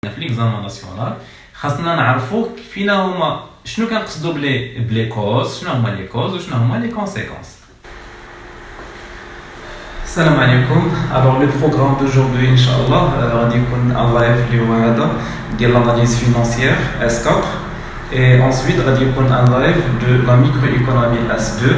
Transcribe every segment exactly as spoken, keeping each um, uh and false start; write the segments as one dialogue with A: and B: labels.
A: في ليكزامان ناسيونال خاصنا نعرفوا فينا هما شنو كنقصدوا بلي بلي كوز، شنو هما لي كوز وشنو هما لي كونسيكونس. السلام عليكم. alors le programme d'aujourd'hui inchallah غادي يكون ان لايف اللي هو هذا ديال l'analyse financière إس quatre et ensuite غادي يكون ان لايف de la microéconomie إس deux.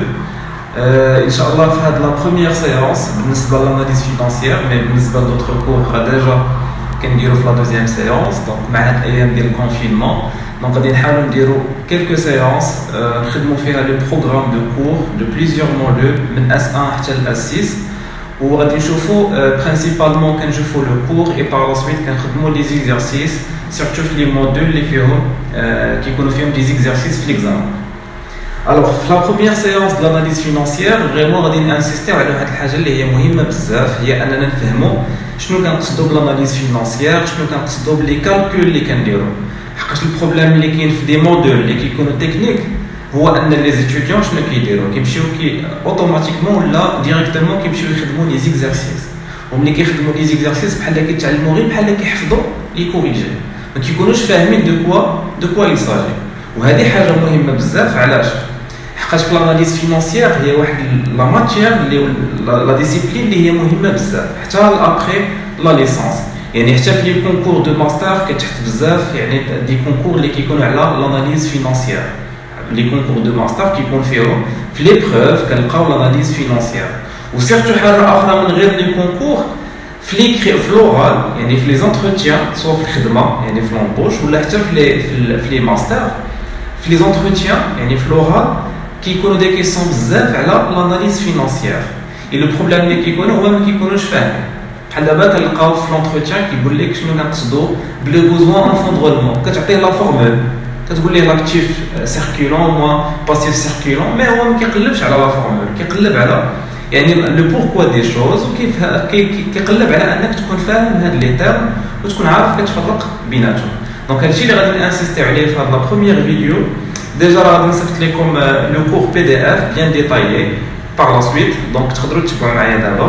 A: ان شاء الله في هذه la première séance بالنسبه للاناليز فينانسيير مي بالنسبه لدوطخ كور ديجا كنديرو في لا دوزيام سيونس دونك مع هاد الايام ديال الكونفينمون دونك غادي نحاولوا نديرو كيلكو سيونس نخدموا فيها لو بروغرام دو كور دو بليزيور موديل من إس واحد حتى ل إس ستة وغادي نشوفوا برينسيبالمون كنشوفوا لو كور اي بار لا سويت كنخدموا لي زيكزارسيس سيرتو في لي موديل اللي فيهم كيكونوا فيهم دي زيكزارسيس في ليكزام. Alors, la première séance de l'analyse financière, vraiment, on va insister sur une chose qui est importante, c'est que nous نفهموا شنو كنقصدوا بالاناليز فينانسيير، شنو كنقصدوا بلي كالكول اللي كنديروا. حقاش البروبليم اللي كاين في دي موديل اللي كيكونوا تكنيك هو ان لي ستوديون شنو كيديروا؟ كيمشيو كي اوتوماتيكمون ولا ديريكتومون كيمشيو يخدموا لي زيكزارسيس. وملي كيخدموا لي زيكزارسيس بحال كيتعلموا غير بحال كيحفظوا لي كوريجي. ما كيكونوش فاهمين دو كوا دو كوا يل ساجي. وهذه حاجه مهمه بزاف. علاش؟ حقاش في لاناليز فينانسيير هي واحد لا ماتيير اللي لا ديسيبلين اللي هي مهمه بزاف حتى لابخي لا ليسونس. يعني حتى في لي كونكور دو ماستر كتحت بزاف يعني دي كونكور اللي كيكونوا على لاناليز فينانسيير. لي كونكور دو ماستر كيكون فيهم في لي بروف كنلقاو لاناليز فينانسيير. وسيرتو حاجه اخرى من غير لي كونكور في لي في لورال يعني في لي زونتروتيان سواء في الخدمه يعني في لومبوش ولا حتى في لي في لي ماستر في لي زونتروتيان يعني في لورال كيكونوا دي كيسيون بزاف على لاناليز فينانسيير. اي لو بروبليم اللي كيكونوا هو ما كيكونوش فاهمين. بحال دابا كنلقاو في لونتروتيان كيقول لك شنو كنقصدوا بلو بوزوان ان فون درولمون، كتعطيه لا فورمول كتقول ليه لاكتيف سيركيلون موا باسيف سيركيلون مي هو ما كيقلبش على لا فورمول، كيقلب على يعني لو بوركوا دي شوز وكيف كيقلب على انك تكون فاهم هاد لي تيرم وتكون عارف كتفرق بيناتهم. دونك هادشي اللي غادي نانسيستي عليه في هاد لا بروميير فيديو. Déjà, je vais vous montrer le cours P D F bien détaillé par la suite. Donc, vous pouvez le d'abord.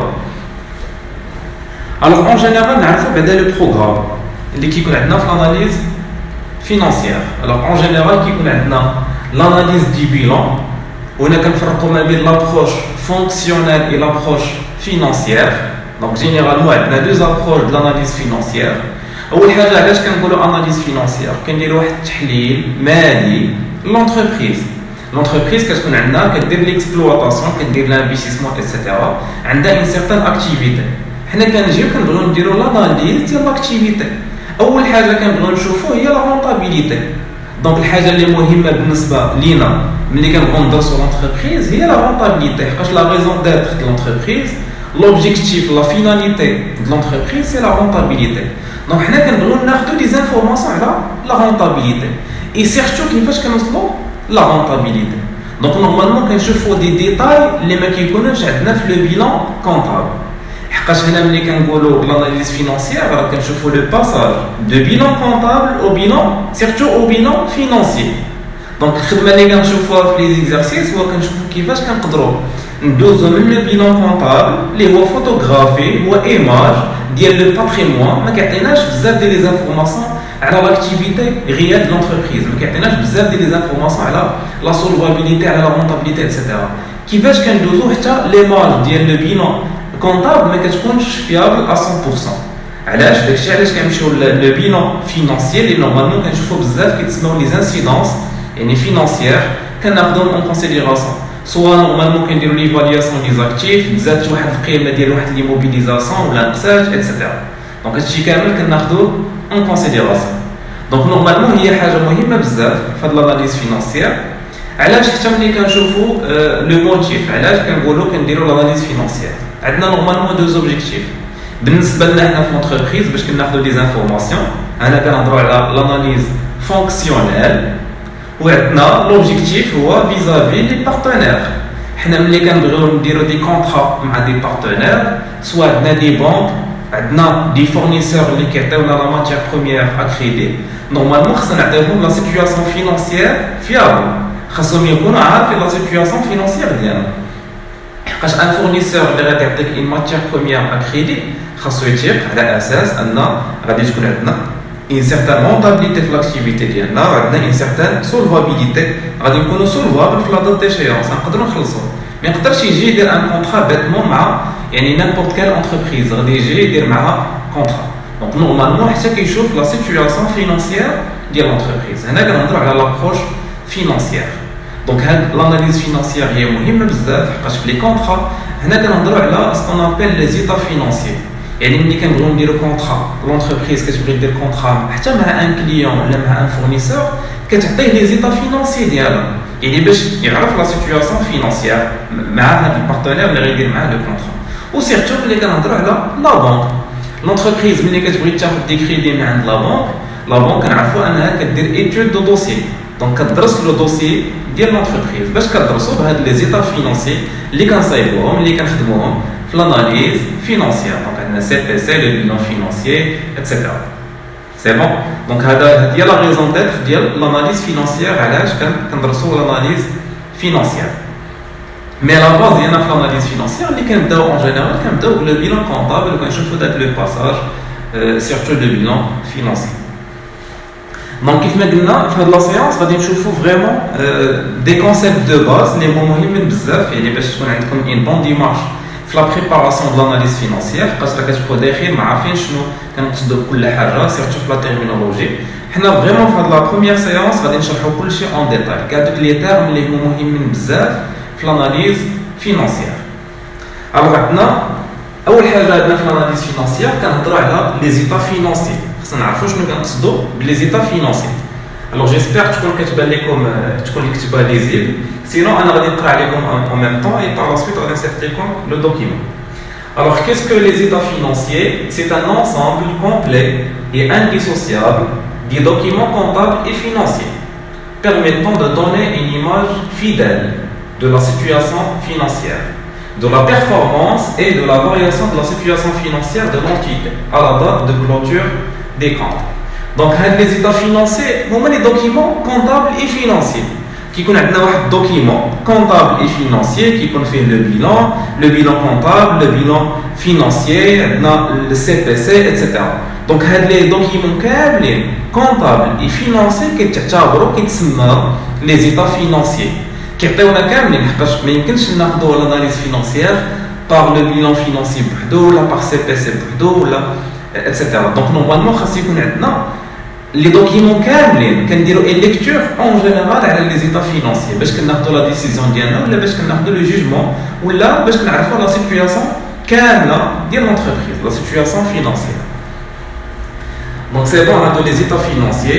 A: Alors, en général, on a le programme qui est l'analyse financière. Alors, en général, qui est l'analyse du bilan. On a l'approche fonctionnelle et l'approche financière. Donc, généralement, on a deux approches de l'analyse financière. أول حاجة علاش كنقولوا أناليز فينانسيير كنديروا واحد التحليل مالي لونتربريز. لونتربريز كتكون عندنا كدير ليكسبلوطاسيون كدير لانفيستيسمون ايتترا عندها اون سيغتان اكتيفيتي. حنا كنجيو كنبغيو نديرو لاناليز ديال لاكتيفيتي. أول حاجة كنبغيو نشوفو هي لا رونطابيليتي. دونك الحاجة اللي مهمة بالنسبة لينا ملي كنبغيو ندرسو لونتربريز هي لا رونطابيليتي حقاش لا ريزون ديتر دو لونتربريز l'objectif, la finalité de l'entreprise, c'est la rentabilité. Donc, nous avons des informations sur la rentabilité. Et surtout, nous avons la rentabilité. Donc, normalement, quand je fais des détails, les mecs qui connaissent le bilan comptable. Quand je l'analyse financière, quand je fais le passage de bilan comptable au bilan, surtout au bilan financier. Donc, quand je fais les exercices, quand je fais كيفاش كنقدروا ندوزو من لو بيلون كونطابل اللي هو فوتوغرافي هو ايماج ديال لو باتريمون ما كيعطيناش بزاف ديال لي زانفورماسيون على لاكتيفيتي ريال دو لونتربريز، ما كيعطيناش بزاف ديال لي زانفورماسيون على لا سولفابيليتي على لا رونطابيليتي ايتترا. كيفاش كندوزو حتى ليماج ديال لو بيلون كونطابل ما كتكونش فيابل مية بالمية. علاش؟ داكشي علاش كنمشيو لو بيلون فينانسيير اللي نورمالمون كنشوفو بزاف كيتسموا لي زانسيدونس يعني فينانسيير كناخذهم اون كونسيديراسيون. سواء نورمالمون كنديروا ليفالياسيون لي زاكتيف تزادت واحد القيمه ديال واحد ليموبيليزاسيون ولا نقصات ايتترا. دونك هادشي كامل كناخذوه اون كونسيديراسيون. دونك نورمالمون هي حاجه مهمه بزاف في هاد لاناليز فينانسيير. علاش؟ حتى ملي كنشوفوا لو موتيف علاش كنقولوا كنديروا لاناليز فينانسيير عندنا نورمالمون دو زوبجيكتيف بالنسبه لنا حنا في لونتربريز باش كناخذوا لي زانفورماسيون. انا كنهضروا على لاناليز فونكسيونيل وعندنا لوبجيكتيف هو فيزافي لي بارتنير. حنا ملي كنبغيو نديرو دي كونطرا مع دي بارتنير سواء عندنا دي بنك عندنا دي فورنيسور اللي كيعطيونا لا ماتيير بروميير اكريدي نورمالمون خصنا نعطيهم لا سيتوياسيون فينانسيير فيابل. خاصهم يكونوا عارفين لا سيتوياسيون فينانسيير ديالنا حقاش ان فورنيسور اللي غادي يعطيك اون ماتيير بروميير اكريدي خاصو يتيق على اساس ان غادي تكون عندنا une certaine rentabilité في l'activité ديالنا وعندنا une certaine solvabilité غادي نكونوا solvable في la date d'échéance نقدروا نخلصوا ما يقدرش يجي يدير ان كونطرا بيتمون مع يعني n'importe quelle entreprise غادي يجي يدير معها كونطرا دونك نورمالمون حتى كيشوف لا سيتوياسيون فينانسيير ديال l'entreprise هنا كنهضروا على لابروش فينانسيير دونك هاد لاناليز فينانسيير هي مهمه بزاف حقاش في لي كونطرا هنا كنهضروا على سكون ابل لي زيتا فينانسيير يعني ملي كنبغيو نديرو كونطرا لونتربريز كتبغي دير كونطرا حتى مع ان كليون ولا مع ان فورنيسور كتعطيه لي زيتا فينانسي ديالها يعني باش يعرف لا سيتوياسيون فينانسيير مع هذا البارتنير اللي غيدير معاه لو كونطرا وسيرتو ملي كنهضروا على لا بنك لونتربريز ملي كتبغي تاخذ دي كريدي من عند لا بنك لا بنك كنعرفوا انها كدير ايتود دو دوسي دونك كتدرس لو دوسي ديال لونتربريز باش كتدرسوا بهاد لي زيتا فينانسي اللي كنصايبوهم اللي كنخدموهم في l'analyse financière. Donc, on a C P C, le bilan financier, et cetera. C'est bon? Donc, il y a la raison d'être de l'analyse financière, à l'âge qu'on reçoit l'analyse financière. Mais la base, il y a l'analyse financière, qui en général, le bilan comptable, quand je fais le passage, euh, surtout le bilan financier. Donc, comme je l'ai dit, dans la séance, on va vraiment euh, des concepts de base, les mots importants, et les une bonne démarche. في لا بريباراسيون دو لاناليز فينانسيير حقاش راه كتبقاو داخل ما عارفين شنو كنقصدوا بكل حاجه سيرتو في لا تيرمينولوجي حنا فريمون في هاد لا بروميير سيونس غادي نشرحوا كلشي اون ديتاي كاع دوك لي تيرم اللي هما مهمين بزاف في لاناليز فينانسيير الوغ عندنا اول حاجه عندنا في لاناليز فينانسيير كنهضروا على لي زيتا فينانسي خصنا نعرفوا شنو كنقصدوا بلي زيتا فينانسي الوغ جيسبيغ تكون كتبان لكم تكون الكتابه ليزيبل sinon on va نقرا عليكم en même temps et par la suite on va insérer le document. Alors qu'est-ce que les états financiers? C'est un ensemble complet et indissociable des documents comptables et financiers permettant de donner une image fidèle de la situation financière, de la performance et de la variation de la situation financière de l'entité à la date de clôture des comptes. Donc les états financiers sont les documents comptables et financiers. Qui connaît un document comptable et financier qui fait le bilan, le bilan comptable, le bilan financier, le C P C, et cetera. Donc, les documents comptables et financiers qui sont les états financiers. Qui sont l'analyse financière par le bilan financier, par C P C, et cetera. Donc, normalement, les documents كاملين كنديروا une lecture en général على les états financiers باش كناخذوا la décision ديالنا ولا باش كناخذوا le jugement ولا باش نعرفوا la situation كامله ديال l'entreprise la situation financière. Donc c'est bon هادو les états financiers.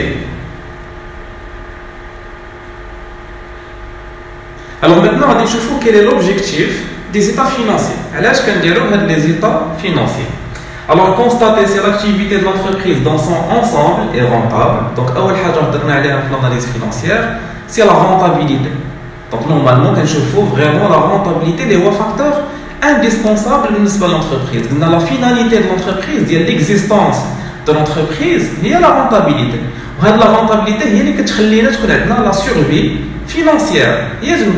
A: Alors maintenant غادي نشوفوا quel est l'objectif des états financiers علاش كنديروا هاد les états financiers. Alors, constater si l'activité de l'entreprise dans son ensemble est rentable. Donc, la première chose que nous avons l'analyse financière, c'est la rentabilité. Donc, normalement, quand je fais vraiment la rentabilité, les facteurs indispensables de l'entreprise. La finalité de l'entreprise, l'existence de l'entreprise, il y a la rentabilité. Et la rentabilité, c'est ce qui fait la survie financière. Il y a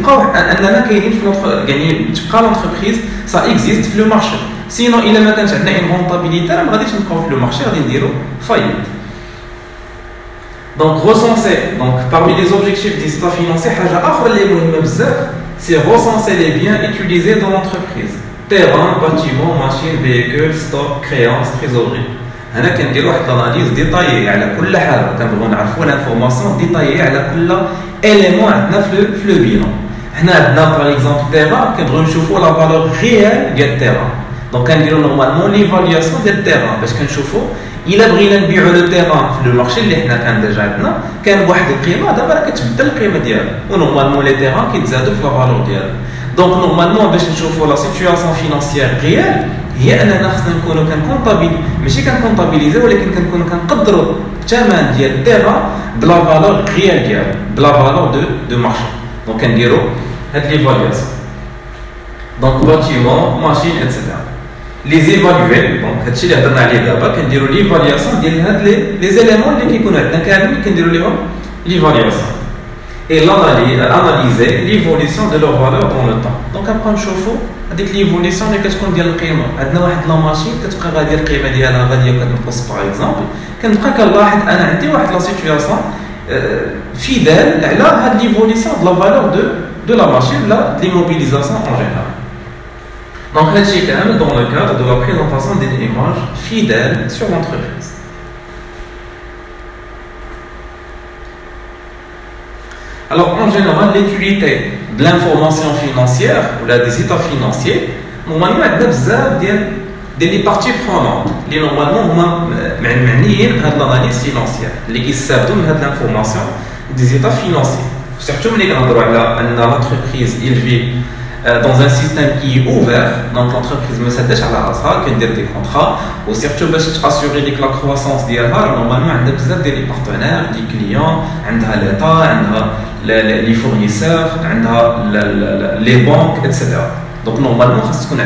A: l'entreprise, ça existe sur le marché. Sinon, il y a une rentabilité, on va dire que le marché a une faillite. Donc, recenser, donc, parmi les objectifs des états financiers, c'est recenser les biens utilisés dans l'entreprise. Terrain, bâtiments, machines, véhicules, stock, créances, trésorerie. On a une analyse détaillée sur كل حاجة. On a l'information détaillée sur كل élément dans le bilan. On a par exemple terrain, on a la valeur réelle du terrain. Donc, on dit normalement l'évaluation du terrain. Parce qu'on chauffe, il a brillé le terrain le marché اللي احنا كان déjà عندنا كان بواحد القيمة دابا راه كتبدل القيمة ديالها ونورمالمون لي تيران كيتزادوا في لا فالور ديالها. دونك نورمالمون باش نشوفوا لا سيتوياسيون فينانسيير ريال هي اننا خصنا نكونوا كنكونطابيل ماشي كنكونطابيليزيو ولكن كنكونوا كنقدروا الثمن ديال التيران بلا فالور ريال ديالها بلا فالور دو دو مارشي. دونك كنديروا هاد ليفالياسيون دونك باتيمون ماشين ايتترا les évaluer donc هادشي اللي هضرنا عليه دابا كنديروا ليفالياسيون ديال هاد لي لي زيليمون اللي كيكونوا عندنا كاملين كنديروا ليهم ليفالياسيون et analyser l'évolution de leur valeur dans le temps. Donc après نشوفوا هذيك l'évolution اللي كتكون ديال القيمه. عندنا واحد لا ماشين كتبقى غادي القيمه ديالها غاديه كتنقص باغ اكزومبل، كنبقى كنلاحظ انا عندي واحد لا سيتوياسيون فيدال على هاد l'évolution de la valeur de de la machine là de l'immobilisation en général. Donc هادشي كامل dans le cadre de la présentation d'une image fidèle sur l'entreprise. Alors, en général, l'utilité de l'information financière ou là, des états financiers, normalement, il y a des parties prenantes qui normalement sont dans l'analyse financière, qui servent de l'information des états financiers. Surtout, l'entreprise vit dans un système qui est ouvert, donc l'entreprise me s'attache à la rasa, qui a des contrats, ou surtout pour assurer la croissance d'Yalha, normalement, il y a des partenaires, des clients, l'État, les fournisseurs, les banques, et cetera. Donc normalement, il y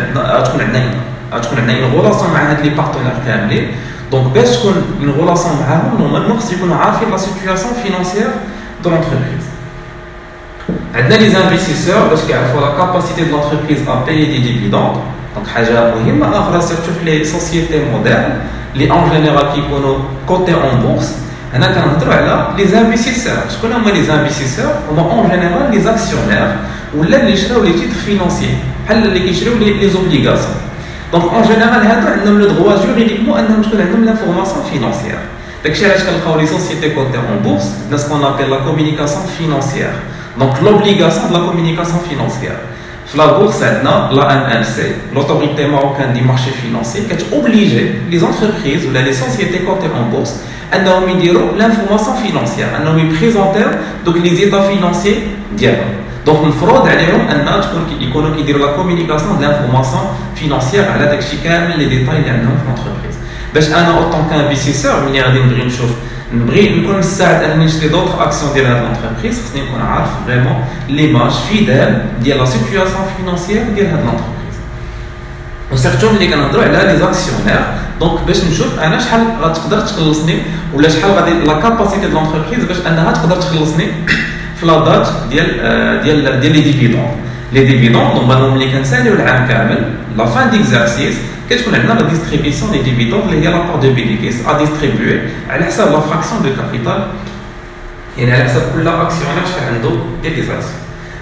A: a une relation avec les partenaires كاملين. Donc pour تكون une relation معهم normalement خص يكونوا عارفين la situation financière de l'entreprise. عندنا les investisseurs باش كيعرفوا la capacité de l'entreprise à payer des dividendes. Donc حاجة مهمة أخرى surtout في les sociétés modernes اللي en général كيكونوا cotés en bourse. هنا كنهضروا على les investisseurs. شكون هما les investisseurs؟ هما en général les actionnaires ولا اللي يشراو les titres financiers بحال اللي كيشريو les obligations. Donc en général هادو عندهم le droit juridiquement أنهم تكون عندهم l'information financière. داكشي علاش كنلقاو les sociétés cotées en bourse dans ce qu'on appelle la communication financière. Donc l'obligation de la communication financière. Dans la bourse, la A M C, l'autorité marocaine du marché financier, qui oblige les entreprises ou les sociétés cotées en bourse à nous dire l'information financière, à nous présenter donc les états financiers d'hier. Donc il faut dire la communication de l'information financière à la les détails de l'entreprise. En tant qu'investisseur, je vais نبغي نكون مساعد انني نشري دوطخ اكسيون ديال هاد لونتربريز، خصني نكون عارف فريمون ليماج فيدال ديال لا سيتوياسيون فينانسيير ديال هاد لونتربريز. وسيرتو ملي كنهضروا على لي زاكسيونير، دونك باش نشوف انا شحال غتقدر تخلصني ولا شحال غادي لا كاباسيتي ديال لونتربريز باش انها تقدر تخلصني في لا دات ديال ديال ديال لي ديفيدوند. لي ديفيدوند نورمالمون ملي كنساليو العام كامل لا فان ديكزارسيس كتكون عندنا لا ديستريبيسيون دي ديفيدوند اللي هي لابور دو بينيفيس ا ديستريبيوي على حساب لا فراكسيون دو كابيتال، يعني على حساب كل اكسيونير شحال عنده ديال لي زاكسيون.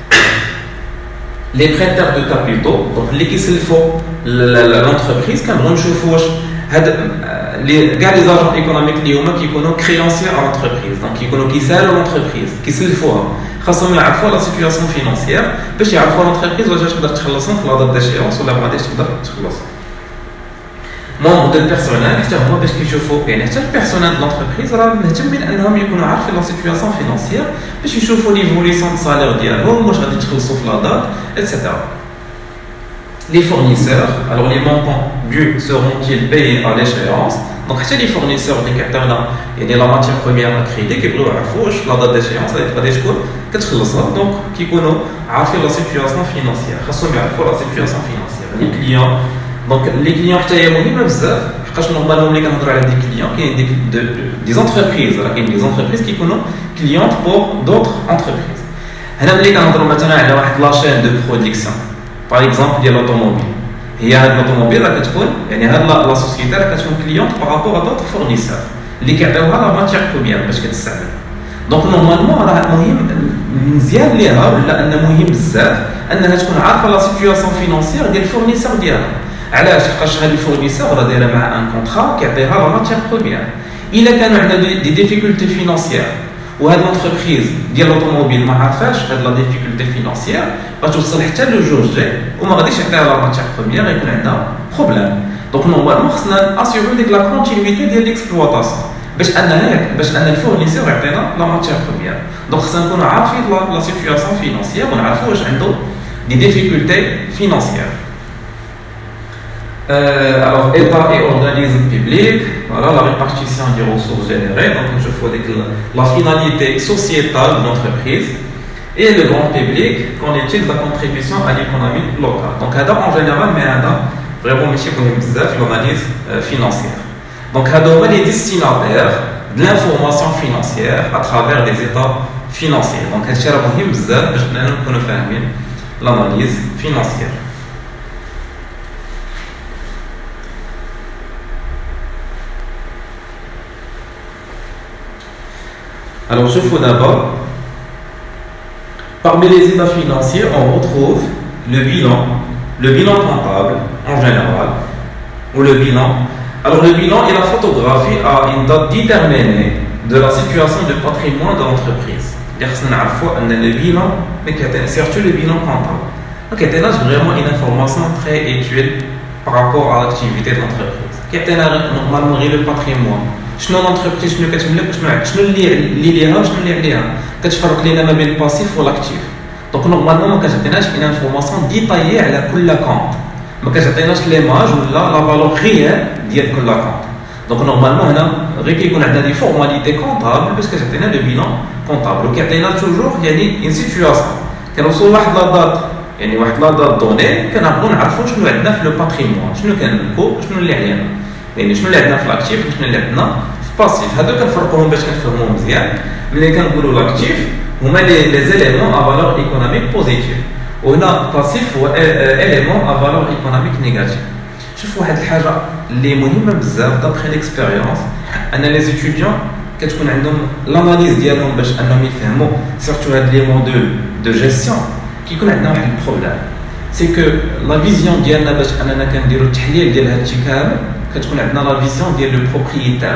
A: لي بريتير دو كابيتو دونك اللي كيسلفوا لونتربريز كنبغيو نشوفوا واش هاد لي كاع لي زاجون ايكونوميك اللي هما كيكونوا كريونسيير ا لونتربريز، دونك كيكونوا كيسالوا لونتربريز كيسلفوها، خاصهم يعرفوا لا سيتوياسيون فينانسيير باش يعرفوا لونتربريز واش تقدر تخلصهم في لا دات ديشيونس ولا ما غاديش تقدر تخلصهم. membre du personnel حتى هما باش كيشوفوا يعني حتى البيرسونيل د لونتربريز راه مهتمين انهم يكونوا عارفين لا سيتوياسيون فينانسيير باش يشوفوا ليفوليسيون د سالير ديالهم واش غادي تخلصوا في لا دات ايتترا. Les fournisseurs, alors les montants dus seront-ils payés à l'échéance? Donc حتى les fournisseurs اللي كيعطيونا يعني لا ماتيير بروميير ا كريدي كيبغيو يعرفوا واش لا دات ديشيونس غادي تكون كتخلصها، دونك كيكونوا عارفين لا سيتوياسيون فينانسيير، خاصهم يعرفوا لا سيتوياسيون فينانسيير. لي كليون دونك لي كليون حتى هي مهمه بزاف حقاش نورمالمون ملي كنهضروا على دي كليون كاين دي دي زونتربريز، راه كاين دي زونتربريز كيكونوا كليونت بور دوطخ انتربريز. هنا ملي كنهضروا مثلا على واحد لاشين دو برودكسيون باغ اكزومبل ديال لوطوموبيل، هي هاد لوطوموبيل راه كتكون يعني هاد لا سوسيتي راه كتكون كليونت بارابور ا دوطخ فورنيسور اللي كيعطيوها لا ماتيير بروميير باش كتستعمل. دونك نورمالمون راه مهم مزيان ليها ولا ان مهم بزاف انها تكون عارفه لا سيتوياسيون فينانسيير ديال الفورنيسور ديالها. علاش؟ حقاش هاد الفورنيسور راه دايره مع ان كونطرا كيعطيها لا ماتيير بروميير. الا كانوا عندنا دي ديفيكولتي فينانسيير وهاد لونتربريز ديال لوطوموبيل ما عارفاش هاد لا ديفيكولتي فينانسيير غتوصل حتى لو جور جاي وما غاديش يعطيها لا ماتيير بروميير، غيكون عندها بروبليم. دونك نورمالمون خصنا اسيغو ديك لا كونتينيتي ديال ليكسبلوطاسيون باش انها باش ان الفورنيسور يعطينا لا ماتيير بروميير. دونك خصنا نكونوا عارفين لا سيتوياسيون فينانسيير ونعرفوا واش عنده دي ديفيكولتي فينانسيير. Euh, alors, État et organisme public, voilà la répartition des ressources générées. Donc, je vois la finalité sociétale de l'entreprise et le grand public, qu'en est-il de la contribution à l'économie locale. Donc, en général, mais vraiment, l'analyse euh, financière. Donc, les destinataires de l'information financière à travers des états financière. Donc هادشي راه مهم بزاف باش حنا نكونوا فاهمين l'analyse financière. Alors je faut d'abord, parmi les états financiers, on retrouve le bilan, le bilan comptable en général, ou le bilan. Alors le bilan est la photographie à une date déterminée de la situation de patrimoine de l'entreprise. Le bilan, surtout le bilan comptable. Donc il y a vraiment une information très utile par rapport à l'activité de l'entreprise. Il y a normalement le patrimoine. شنو l'entreprise شنو كتملك وشنو عندها شنو اللي اللي ليها وشنو اللي عليها كتفرق لينا ما بين الباسيف والاكتيف. دونك نورمالمون ما كتعطيناش ان انفورماسيون ديتايي على كل كونت، ما كتعطيناش ليماج ولا لا فالور ريال ديال كل كونت. دونك نورمالمون هنا غير كيكون عندنا دي فورماليتي كونطابل باش كتعطينا لو بيلون كونطابل وكيعطينا توجور يعني ان سيتوياسيون كنوصلوا لواحد لا دات يعني واحد لا دات دوني كنبغيو نعرفوا شنو عندنا في لو باتريمون شنو كنملكو شنو اللي علينا يعني شنو اللي عندنا في الاكتيف وشنو اللي عندنا في الباسيف. هادو كنفرقوهم باش كنفهموهم مزيان. ملي كنقولوا لاكتيف هما لي لي زيليمون ا فالور ايكونوميك بوزيتيف وهنا الباسيف هو اليمون ا فالور ايكونوميك نيجاتيف. شوف واحد الحاجه اللي مهمه بزاف دابخي ليكسبيريونس ان لي ستوديون كتكون عندهم لاناليز ديالهم باش انهم يفهموا سيرتو هاد لي موديل دو جيستيون كيكون عندنا واحد البروبليم سي كو لا فيزيون ديالنا باش اننا كنديروا التحليل ديال هادشي كامل كتكون عندنا لا فيزيون ديال لو بروبريتير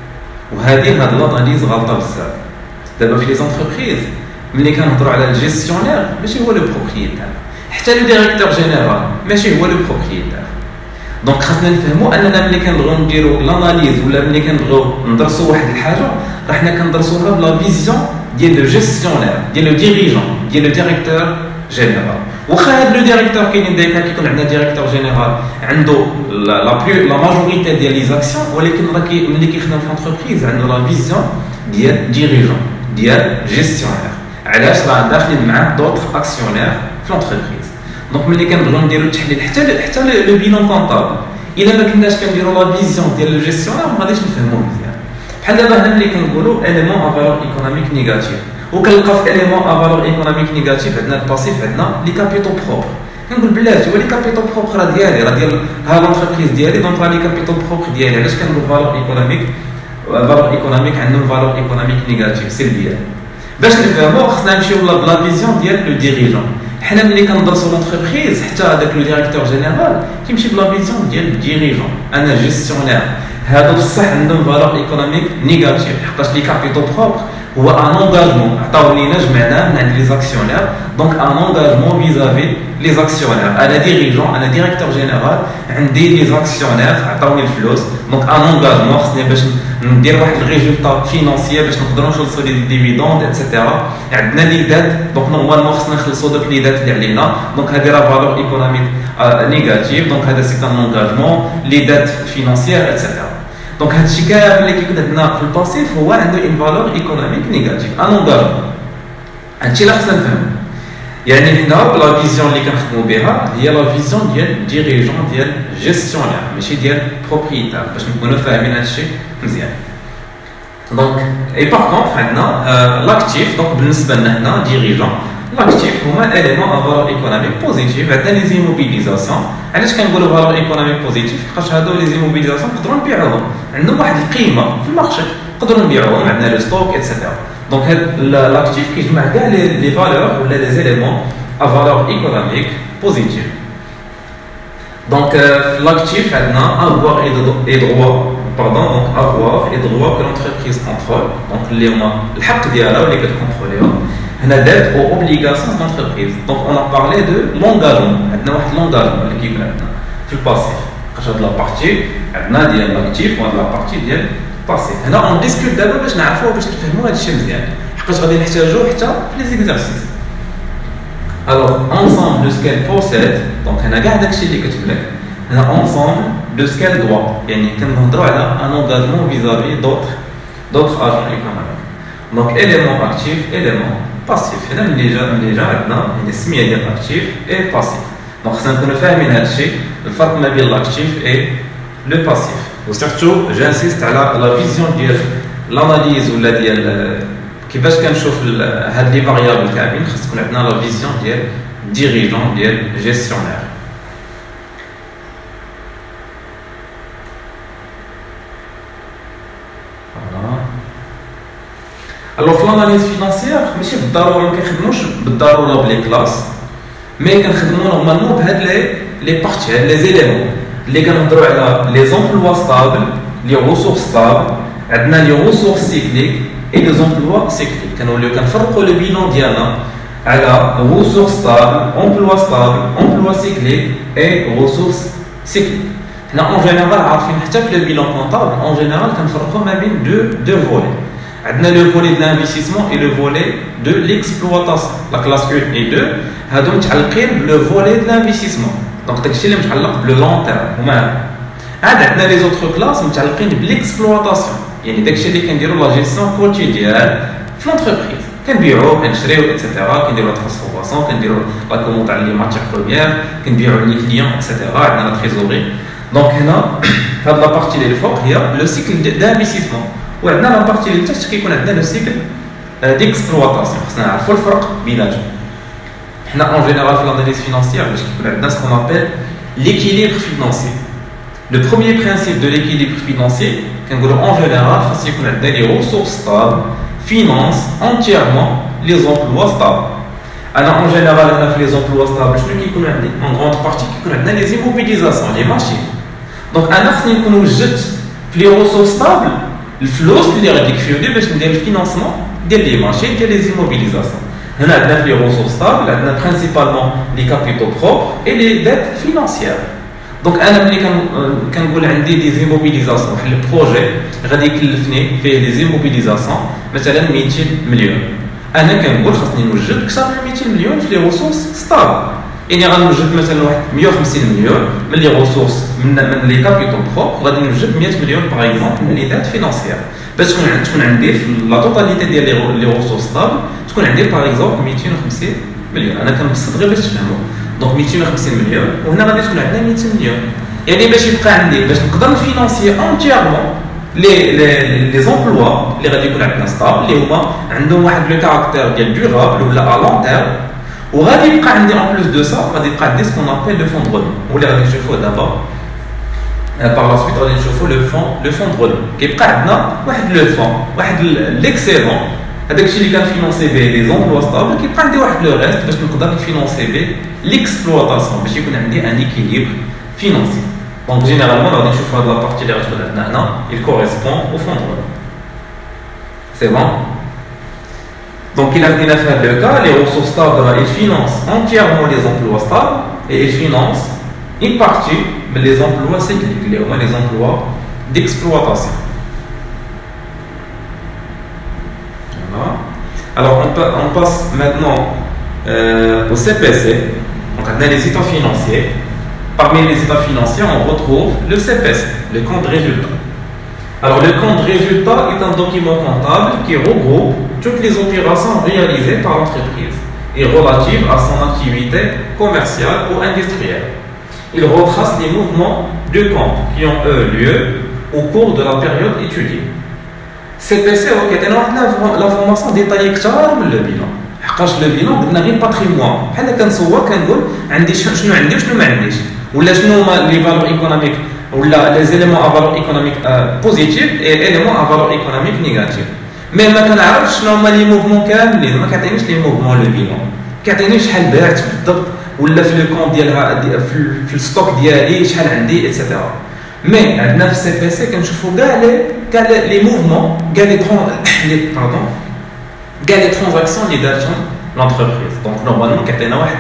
A: وهذه هاد لاناليز غلطه بزاف. دابا في لي زونتربريز ملي كنهضروا على الجيستيونير ماشي هو لو بروبريتير حتى لو ديريكتور جينيرال ماشي هو لو بروبريتير. دونك خاصنا نفهموا اننا ملي كنبغيو نديروا لاناليز ولا ملي كنبغيو ندرسوا واحد الحاجه راه حنا كندرسوها بلا فيزيون ديال لو جيستيونير ديال لو ديريجون ديال لو ديريكتور جينيرال. واخا هاد لو ديريكتور كاينين دايكا كيكون عندنا ديريكتور جينيرال عنده لا بلو لا ماجوريتي ديال لي زاكسيون ولكن راه ملي كيخدم في لونتربريز عنده لا فيزيون ديال ديريجون ديال جيستيونير. علاش راه داخلين معاه دوطخ اكسيونير في لونتربريز. دونك ملي كنبغيو نديرو التحليل حتى حتى لو بيلون كونطابل الا ما كناش كنديرو لا فيزيون ديال لو جيستيونير ما غاديش نفهموه مزيان. بحال دابا هنا ملي كنقولوا اليمون ا فالور ايكونوميك نيجاتيف وكنلقى في اليمون ا فالور ايكونوميك نيجاتيف عندنا الباسيف عندنا لي كابيتو بروبر. كنقول بلاتي هو لي كابيتو بروبر راه ديالي راه ديال ها لونتربريز ديالي دونك راه لي كابيتو بروبر ديالي. علاش كنقول فالور ايكونوميك فالور ايكونوميك عندهم فالور ايكونوميك نيجاتيف سلبيه. باش نفهموا خصنا نمشيو بلا فيزيون ديال لو ديريجون. حنا ملي كندرسوا لونتربريز حتى هذاك لو ديريكتور جينيرال كيمشي بلا فيزيون ديال ديريجون انا جيستيونير. هادو بصح عندهم فالور ايكونوميك نيجاتيف حقاش لي كابيتو بروبر هو ان انغاجمون عطاو لينا جمعناه من عند لي زاكسيونير. دونك ان انغاجمون فيزافي لي زاكسيونير. انا ديريجون انا ديريكتور جينيرال عندي لي زاكسيونير عطاوني الفلوس دونك ان انغاجمون خصني باش ندير واحد الريزولتا فينانسيير باش نقدروا نخلصوا لي ديفيدوند ايتترا. عندنا لي دات دونك نورمالمون خصنا نخلصوا دوك لي دات اللي علينا دونك هذه راه فالور ايكونوميك نيجاتيف دونك هذا سي ان انغاجمون لي دات فينانسيير ايتترا. دونك هادشي كامل اللي كيكون عندنا في الباسيف هو عنده ان فالور ايكونوميك نيجاتيف ان انغاجمون. هادشي اللي خصنا نفهمو. يعني هنا لا فيزيون اللي كنخدموا بها هي لا فيزيون ديال ديريجون ديال جيستيونير ماشي ديال بروبريتير باش نكونوا فاهمين هادشي مزيان. دونك اي باغ كونطخ عندنا لاكتيف دونك بالنسبه لنا هنا ديريجون لاكتيف هما اليمون ا فالور ايكونوميك بوزيتيف. عندنا لي زيموبيليزاسيون. علاش كنقولوا فالور ايكونوميك بوزيتيف حيت هادو لي زيموبيليزاسيون نقدروا نبيعوهم عندهم واحد القيمه في المارشي نقدروا نبيعوهم عندنا لو ستوك ايتترا. دونك هاد لاكتيف كيجمع كاع لي فالور ولا لي زيليمون ا فالور ايكونوميك بوزيتيف. دونك في لاكتيف عندنا افوار اي دروا باردون دونك افوار اي دروا كو لونتربريز كونترول دونك اللي هما الحق ديالها واللي كتكونتروليها. هنا دات او اوبليغاسيون دونتربريز دونك اون ا بارلي دو لونغاجمون. عندنا واحد لونغاجمون اللي كيكون عندنا في الباسيف حيت هاد لابارتي عندنا ديال لاكتيف وهاد لابارتي ديال الباسيف. هنا اون ديسكوت دابا باش نعرفوه باش نفهموا هادشي مزيان حيت غادي نحتاجوه حتى في لي زيكزارسيس. الوغ انسامبل دو سكيل بوسيد دونك هنا كاع داكشي اللي كتملك هنا انسامبل دو سكيل دوا يعني كنهضروا على ان انغاجمون فيزافي دوطخ دوطخ اجون ايكونوميك. دونك اليمون اكتيف اليمون باسيف. هنا ملي جا ملي جا عندنا يعني السميه ديال اكتيف اي باسيف. دونك خصنا نكونوا فاهمين هادشي الفرق ما بين لاكتيف اي لو باسيف. وسيرتو جانسيست على لا فيزيون ديال لاناليز ولا ديال كيفاش كنشوف هاد لي فاريابل كاملين خاص تكون عندنا لا فيزيون ديال ديريجون ديال جيستيونير. الوغ في لاناليز فينانسيير ماشي بالضروره ما كنخدموش بالضروره بلي كلاس، مي كنخدمو نورمالمون بهاد لي لي بارتي، هاد لي زيليمون اللي كنهضروا على لي زومبلوا ستابل، لي ريسورس ستابل، عندنا لي ريسورس سيكليك اي لي زومبلوا سيكليك. كنوليو كنفرقوا لو بيلون ديالنا على ريسورس ستابل، امبلوا ستابل، امبلوا سيكليك اي ريسورس سيكليك. حنا اون جينيرال عارفين حتى في لو بيلون كونطابل اون جينيرال كنفرقوا ما بين دو دو فولي. عندنا لو فولي دو لانفستيسمون اي لو فولي دو ليكسبلواتاسيون. لا كلاس واحد اي اثنين هادو متعلقين بلو فولي دو لانفستيسمون، دونك داكشي اللي متعلق بلو لون تيرم. هما عاد عندنا لي زوتر كلاس متعلقين بليكسبلواتاسيون، يعني داكشي اللي كنديرو لا جيستيون كوتيديان في لونتربريز، كنبيعو كنشريو ايتترا، كنديرو لا ترانسفورماسيون، كنديرو لا كوموند على لي ماتيير بروميير، كنبيعو لي كليون ايتترا، عندنا لا تريزوري. دونك هنا هاد لا بارتي اللي الفوق هي لو سيكل دانفستيسمون، وعندنا لا بارتي اللي تحت كيكون عندنا لو سيكل ديكسبلواتاسيون. خصنا نعرفو الفرق بيناتهم. حنا اون جينيرال في لاناليز فينانسيير باش كيكون عندنا سكون ابل ليكيليبر فينانسي. Le premier principe de l'équilibre financier, en général, c'est qu'on a des ressources stables, finance entièrement les emplois stables. Alors, en général, on a fait les emplois stables, en grande partie, on a les immobilisations, les machines. Donc, on a fait les ressources stables, le flot, c'est le financement des machines et des immobilisations. On a fait les ressources stables, on a principalement les capitaux propres et les dettes financières. Donc انا ملي كنقول عندي دي زيموبيليزاسيون، واحد البروجي غادي يكلفني فيه دي زيموبيليزاسيون مثلا مئتين مليون، انا كنقول خاصني نوجد اكثر من مئتين مليون في لي ريسورس ستابل. يعني غنوجد مثلا واحد مئة وخمسين مليون من لي ريسورس من من لي كابيتو بروب، غادي نوجد مئة مليون باغ اكزومبل من لي دات فينانسيير، باش تكون تكون عندي في لا توتاليتي ديال لي ريسورس ستابل تكون عندي باغ اكزومبل مئتين وخمسين مليون. انا كنبسط غير باش تفهموا. دونك مئتين وخمسين مليون وهنا غادي تكون عندنا مئتين مليون، يعني باش يبقى عندي باش نقدر نفينانسي اونتييرمون لي لي لي زومبلوا اللي غادي يكون عندنا ستابل اللي هما عندهم واحد لو كاركتير ديال دورابل ولا ا لون تيرم، وغادي يبقى عندي اون بلوس دو سا غادي يبقى عندي سكون ابل لو فون درون، واللي غادي نشوفوه دابا بار لا سويت غادي نشوفوا لو فون لو فون درون. كيبقى عندنا واحد لو فون واحد ليكسيلون، هذاك الشيء اللي كنفينونسي به لي زومبلوا ستابل، كيبقى عندي واحد لو ريست باش نقدر نفينونسي به ليكسبلواتاسيون باش يكون عندي ان ايكيليبر فينانسي. دونك جينيرالمون غادي نشوفوا هاد لا بارتي اللي غتكون عندنا هنا il correspond au fond droit. C'est bon. Donc il a dit dans le cas les ressources stables ils financent entièrement les emplois stables et ils financent une partie mais les emplois cycliques, les, les emplois d'exploitation. Voilà. Alors on, peut, on passe maintenant euh, au C P C. Donc on a les états financiers. Parmi les états financiers, on retrouve le C P C, le compte de résultat. Alors le compte de résultat est un document comptable qui regroupe toutes les opérations réalisées par l'entreprise et relatives à son activité commerciale ou industrielle. Il retrace les mouvements de compte qui ont eu lieu au cours de la période étudiée. C P C كيعطينا واحد l'information détaillée كثار من لو بيلون، حقاش لو بيلون قلنا غير باتريمون، بحال كنصور كنقول عندي شنو عندي وشنو ما عنديش، ولا شنو هما لي فالور ايكونوميك ولا لي زيليمون ا فالور ايكونوميك بوزيتيف اي اليمون ا فالور ايكونوميك نيجاتيف. مي ما كنعرفش شنو هما لي موفمون كاملين، ما كيعطينيش لي موفمون لو بيلون، كيعطيني شحال بعت بالضبط ولا في لو كونت ديالها في الستوك ديالي شحال عندي ايتترا. مي عندنا في السي بي سي كنشوفوا كاع لي كاع لي موفمون كاع لي لي باردون كاع لي ترانزاكسيون اللي دارتهم لونتربريز. دونك نورمالمون كيعطينا واحد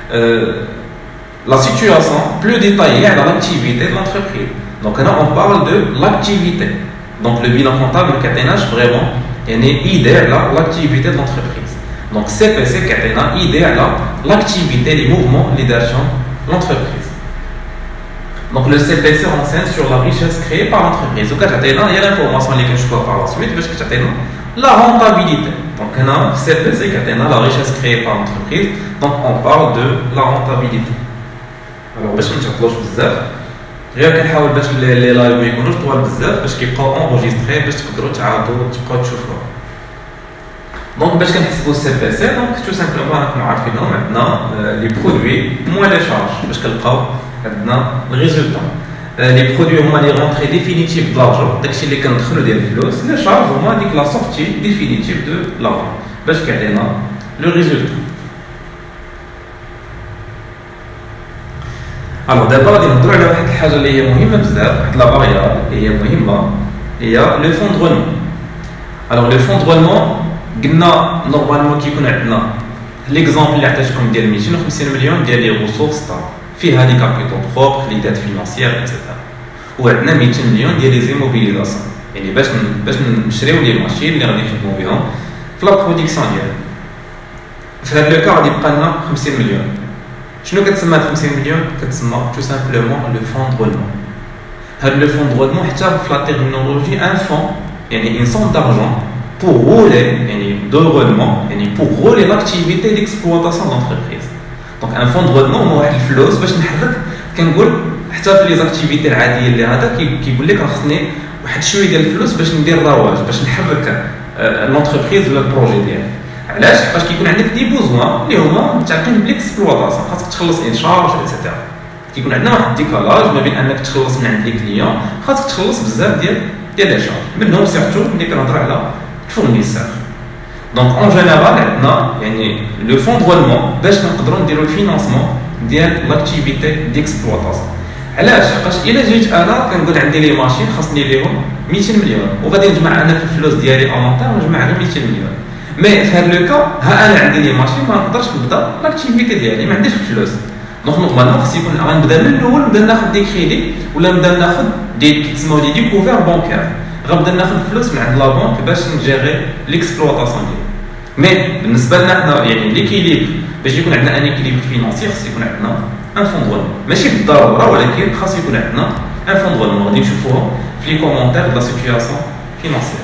A: la situation plus détaillée dans l'activité de l'entreprise. Donc là on parle de l'activité. Donc le bilan comptable caténage vraiment est idée là l'activité de l'entreprise. Donc C P C caténage idée là l'activité, les mouvements, les actions de l'entreprise. Donc le C P C renseigne sur la richesse créée par l'entreprise. Donc il y a l'information que je vois par la suite parce que la rentabilité. Donc là C P C caténage la richesse créée par l'entreprise. Donc on parle de la rentabilité. Alors باش ما نتعطلوش بزاف غير كنحاول باش لي لايف ما يكونوش طوال بزاف باش كيبقاو انغوجيستري باش تقدروا تعاودوا تبقاو تشوفوها. Donc, باش كنحسبوا C P C, donc tout simplement راكم عارفينهم عندنا les produits moins les charges باش كنلقاو عندنا الريزولتا. les produits هما les rentrées définitives de l'argent, داكشي اللي كندخلوا ديال الفلوس. les charges هما ديك la sortie définitive de l'argent باش كيعطينا le résultat. Alors d'abord غادي نهضروا على واحد الحاجه اللي هي مهمه بزاف, واحد لا فاريابل اللي هي مهمه, هي لو فون دو رولمون. alors le fonds de roulement قلنا نورمالمون كيكون عندنا ليكزامبل اللي عطيتكم ديال مئتين وخمسين مليون ديال لي ريسورس طاب فيها لي كابيتال بروبر لي دات فينانسيير ايتترا, وعندنا مئتين مليون ديال لي زيموبيليزاسيون يعني باش باش نشريو لي ماشين اللي غادي نخدمو بهم في لا برودكسيون ديالنا. في هذا لو كا غادي يبقى لنا خمسين مليون. شنو كتسمى خمسين مليون؟ كتسمى تو سامبلومون لو فون دو رولمون. هذا لو فون دو رولمون حتى في لا تيرمينولوجي ان فون يعني ان سوم دارجون pour rouler de roulement pour rouler l'activité d'exploitation d'entreprise. Donc un fonds de roulement هو واحد الفلوس باش نحرك كنقول حتى في لي زاكتيفيتي العاديه اللي هذا كيقول لك خصني واحد شويه ديال الفلوس باش ندير رواج باش نحرك لونتربريز ولا البروجي ديالي. علاش؟ باش كيكون عندك دي بوزوان اللي هما متعلقين بالاكسبلوطاسيون, خاصك تخلص ان شارج ايتترا. كيكون عندنا واحد الديكالاج ما بين انك تخلص من عند لي كليون, خاصك تخلص بزاف ديال ديال لي شارج منهم سيرتو ملي كنهضر على fournisseur. Donc en général عندنا يعني le fonds de roulement باش نقدروا نديروا الفينانسمون ديال لاكتيفيتي ديكسبلوطاسيون. علاش؟ حقاش الا جيت انا كنقول عندي لي ماشين خاصني ليهم مئتين مليون وغادي نجمع انا في الفلوس ديالي اونطير نجمع غير مئتين مليون, مي في هذا لو كا ها انا عندي لي ماشين ما نقدرش نبدا لاكتيفيتي ديالي ما عنديش الفلوس. دونك نورمالمون خص يكون غنبدا من الاول نبدا ناخذ دي كريدي ولا نبدا ناخذ دي كيتسموا دي ديكوفير بانكير, غنبدا ناخذ فلوس من عند لا بنك باش نجيري ليكسبلوطاسيون ديالي. مي بالنسبه لنا حنا يعني ليكيليبر باش يكون عندنا ان ايكيليبر فينانسي خص يكون عندنا ان فون دو رولمون, ماشي بالضروره ولكن خاص يكون عندنا ان فون دو رولمون. غادي نشوفوهم في لي كومونتير دو لا سيتوياسيون فينانسيير.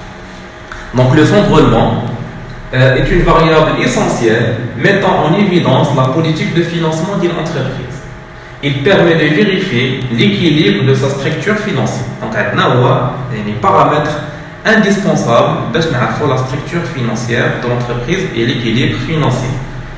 A: Donc le fonds de roulement euh, est une variable essentielle mettant en évidence la politique de financement d'une entreprise. Il permet de vérifier l'équilibre de sa structure financière. Donc, il y a des paramètres indispensables pour la structure financière de l'entreprise et l'équilibre financier.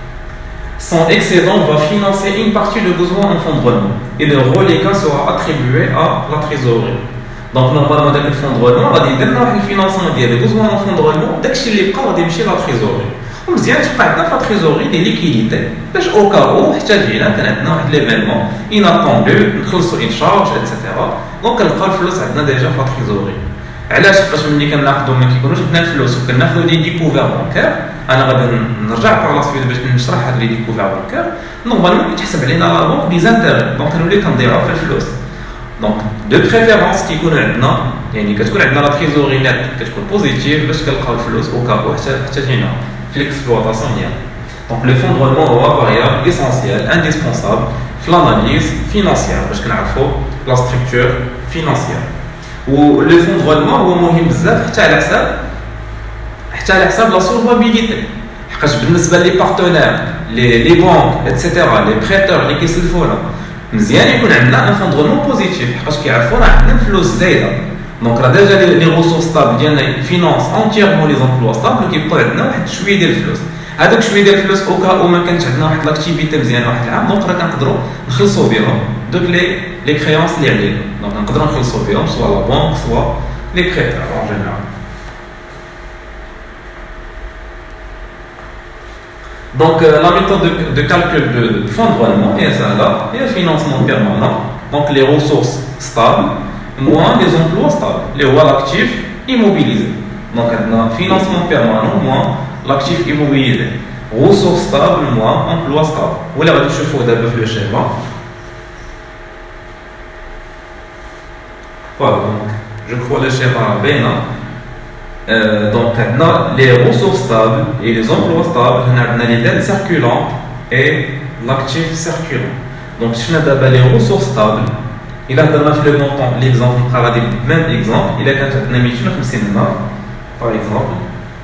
A: Son excédent va financer une partie de besoin en fonds de roulement et le reliquat sera attribué à la trésorerie. Donc, normalement, dans le fonds de roulement, il y a un financement des besoins en fonds de roulement, dès que c'est la trésorerie. مزيان تبقى عندنا في التريزوري دي ليكيديتي باش او كاو حتى جينا كان عندنا واحد ليفينمون اناتوندو نخلصوا ان شارج ايتترا. دونك كنلقاو الفلوس عندنا ديجا في التريزوري. علاش؟ باش ملي كناخذوا ما كيكونوش عندنا الفلوس وكناخذوا دي ديكوفير بانكير. انا غادي نرجع بار لا سويت باش نشرح هاد لي ديكوفير بانكير. نورمالمون كيتحسب علينا لا بونك دي زانتيري, دونك كنولي كنضيعوا في الفلوس. دونك دو بريفيرونس كيكونوا عندنا يعني كتكون عندنا لا تريزوري نيت كتكون بوزيتيف باش كنلقاو الفلوس او كاو حتى حتى جينا l'exploitation liée. Donc le fonds de roulement est une variable essentielle, indispensable dans l'analyse financière parce qu'on a la structure financière. Ou le fonds de roulement est important بزاف حتى على حساب حتى على حساب la solvabilité. حقاش بالنسبه لي بارتنير لي لي بانك ايتترا لي بريتور اللي كيسلفونا مزيان يكون عندنا ان فون دو roulement بوزيتيف حقاش كيعرفوا راه عندنا فلوس زايده. Donc, on a déjà les ressources stables, ils financent entièrement les emplois stables qui peuvent être واحد شويه ديال الفلوس. هذوك شويه ديال الفلوس او كا او ما كانش عندنا واحد لاكتيفيتي مزيانه واحد العام, دونك راه كنقدروا نخلصوا بهم دوك لي لي كريونس اللي علينا. دونك نقدروا نخلصوا بهم سوا لا بانك سوا لي بريتور en général. Donc euh, la méthode de, de calcul de fonds de roulement est celle-là, et le financement permanent. Donc les ressources stables moins les emplois stables, les rois l'actif immobilisé. Donc, un financement permanent moins l'actif immobilisé. Ressources stables moins emploi stable. Vous l'avez dit, je fais d'abord le schéma. Voilà, donc, je crois le schéma bien. Euh, donc, on a les ressources stables et les emplois stables, on a les dettes circulantes et l'actif circulant. Donc, si on a d'abord les ressources stables, il a donné le montant, l'exemple, on va dire le même exemple, il a donné مئتين وخمسين par exemple.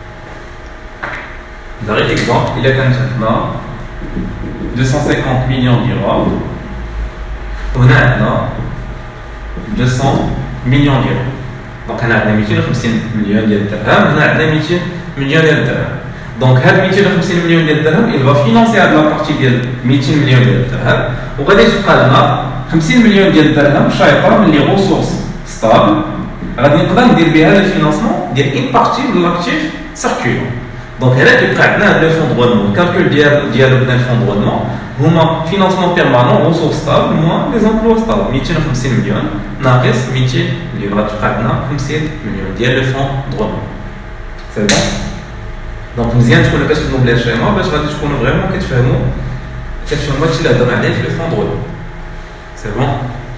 A: Dans l'exemple, il a donné deux cent cinquante millions d'euros. On a deux cents millions d'euros. Donc on a مئتين وخمسين millions d'euros. On a مليون ديال الدرهم. دونك هاد مئتين وخمسين مليون ديال الدرهم il va financer هاد لابارتي ديال مئتين مليون ديال الدرهم، وغادي تبقى لنا خمسين مليون ديال الدرهم شايطه من لي ريسورس ستابل غادي نقدر ندير بها لو فينانسمون ديال اون بارتي من لاكتيف سيركيلون. دونك هنا كيبقى عندنا هاد لو فون دو روندمون، الكالكول ديال ديالو بدا الفون دو روندمون هما فينانسمون بيرمانون ريسورس ستابل موان لي زومبلوا ستابل مئتين وخمسين مليون ناقص مئتين مليون غتبقى عندنا خمسين مليون ديال لو فون دو روندمون. سي بون. دونك مزيان تكونوا كتخدموا بلا شيما باش غادي تكونوا فريمون كتفهموا كتفهموا هادشي اللي هضرنا عليه في لو فون دو روندمون. سي بون.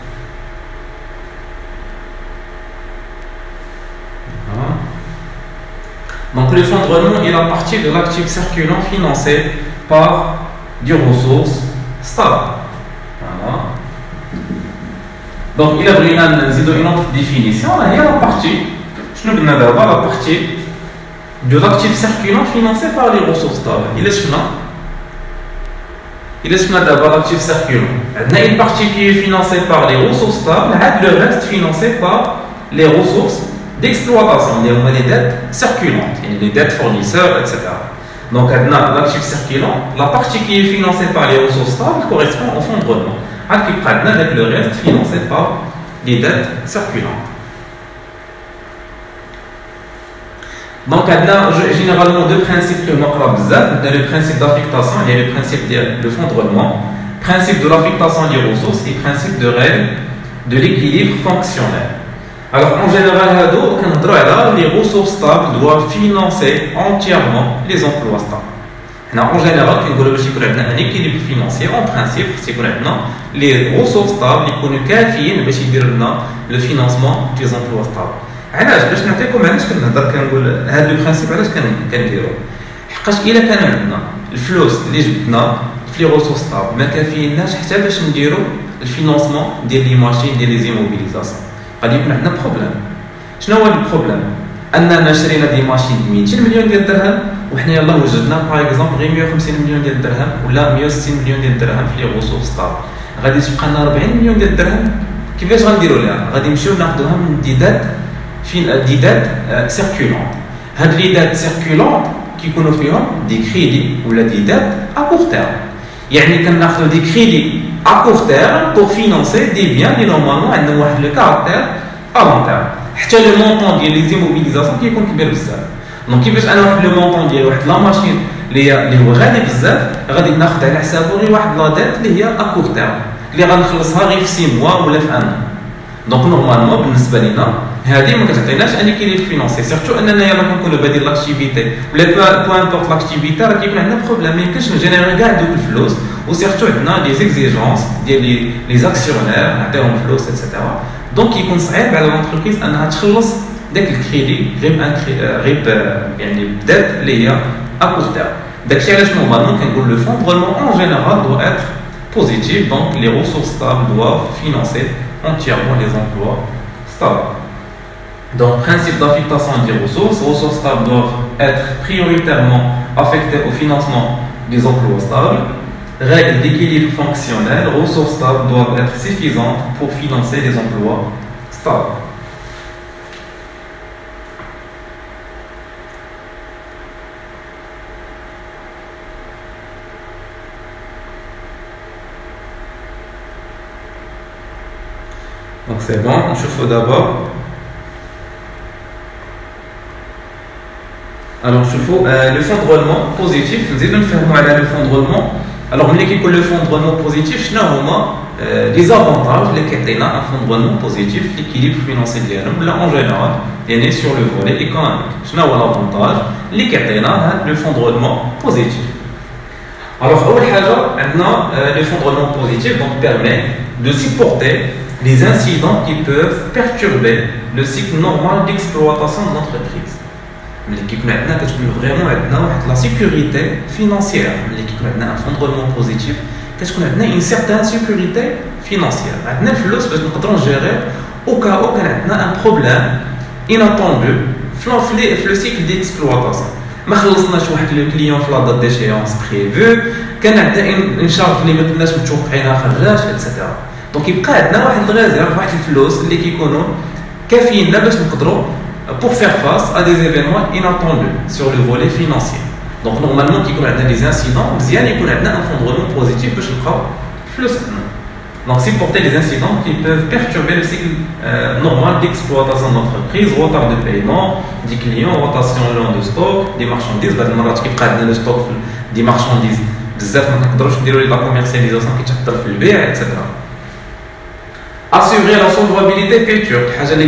A: Donc le fonds de roulement est la partie de l'actif circulant financé par des ressources stables. Voilà. Donc il a pris une autre définition. Il y a la partie, je ne sais pas, la partie de l'actif circulant financé par les ressources stables. Il est là. Il est là d'abord l'actif circulant. Il y a une partie qui est financée par les ressources stables, et le reste financé par les ressources d'exploitation, les dettes circulantes, les dettes fournisseurs, et cetera. Donc, l'actif circulant, la partie qui est financée par les ressources stables correspond au fonds de roulement. Avec le reste financé par les dettes circulantes. Donc, généralement deux principes que nous avons. Le principe d'affectation et le principe de fonds de roulement. Principe de l'affectation des ressources et principe de règle de l'équilibre fonctionnel. Alors en général, les ressources stables doivent financer entièrement les emplois stables. En général, un équilibre financier, en principe, c'est que les ressources stables sont le financement des emplois stables. علاش باش نعطيكم علاش كنهضر كنقول هذا البرانسيب علاش كنديرو حقاش الا كان عندنا الفلوس اللي جبدنا في لي ريسورس ستابل ما كافييناش حتى باش نديرو الفينانسمون ديال لي ماشين ديال لي زيموبيليزاسيون غادي يكون عندنا بروبليم. شنو هو البروبليم؟ اننا شرينا دي ماشين ب مئتين مليون ديال الدرهم وحنا يلاه وجدنا باغ اكزومبل غير مئة وخمسين مليون ديال الدرهم ولا مئة وستين مليون ديال الدرهم في لي ريسورس ستابل. غادي تبقى لنا أربعين مليون ديال الدرهم. كيفاش غنديروا ليها؟ غادي نمشيو ناخذوها من ديدات في ديدات سيركولونت. هاد لي دات سيركولونت كيكونوا فيهم دي كريدي ولا ديدات ا كور تيرم. يعني كناخذوا دي كريدي ا كور تيرم بور فينانسي دي بيان اللي نورمالمون عندهم واحد لو كاركتير ا لون تيرم. حتى لو مونطون ديال لي زيموبيليزاسيون كيكون كبير بزاف. دونك كيفاش انا واحد لو مونطون ديال واحد لا ماشين اللي اللي هو غالي بزاف غادي ناخذ على حسابو غير واحد لا ديت اللي هي ا كور تيرم اللي غنخلصها غير في سي موا ولا في ان. دونك نورمالمون بالنسبه لينا هذه ما كتعطيناش ان اكيليبر فينانسي، سيرتو اننا يلاه كنكونوا بادين لاكتيفيتي ولا بو امبورط لاكتيفيتي راه كيكون عندنا بروبليم. ما يمكنش نجينيري كاع دوك الفلوس وسيرتو عندنا دي زيكزيجونس ديال لي لي زاكسيونير نعطيهم فلوس ايتترا. دونك كيكون صعيب على لونتربريز انها تخلص داك الكريدي غير ان غير يعني بدات اللي هي ا كور تيرم. داكشي علاش نورمالمون كنقول لو فون رولمون اون جينيرال دو اتر positif, donc les ressources stables doivent financer entièrement les emplois stables. Donc, principe d'affectation des ressources, les ressources stables doivent être prioritairement affectées au financement des emplois stables. Règle d'équilibre fonctionnel, les ressources stables doivent être suffisantes pour financer les emplois stables. Donc c'est bon, je fais d'abord. Alors je fais euh, le fonds de roulement positif. Nous allons faire le fonds de roulement. Alors on dit que le fonds de roulement positif, c'est euh, des avantages lesquels on a un fonds de roulement positif, l'équilibre financier de l'homme, là en général, il est sur le volet économique. C'est l'avantage lesquels on a le fonds de roulement positif. Alors maintenant, euh, le fonds de roulement positif donc, permet de supporter les incidents qui peuvent perturber le cycle normal d'exploitation de l'entreprise. Mais qui peut vraiment être la sécurité financière. Mais qui peut un fonds de roulement positif, qu'est-ce qu'on a une certaine sécurité financière. Maintenant, le flux parce que nous pouvons gérer au cas où on a un problème inattendu dans le cycle d'exploitation. ما خلصناش واحد لو كليون في لا دات ديشيونس بريفو كان عندنا ان شارج اللي ما كناش متوقعينها خرجات ايتترا. دونك يبقى عندنا واحد الغازير واحد الفلوس اللي كيكونوا كافيين باش نقدروا pour faire face à des événements inattendus sur le volet financier. Donc normalement, qui a des incidents, il y a un fondement positif que je crois plus. Donc c'est pour les incidents qui peuvent perturber le cycle euh, normal d'exploitation d'entreprise, retard de paiement, des clients, rotation long de stock, des marchandises, le stock des marchandises, la commercialisation qui est le B, et cetera. Assurer la solvabilité future,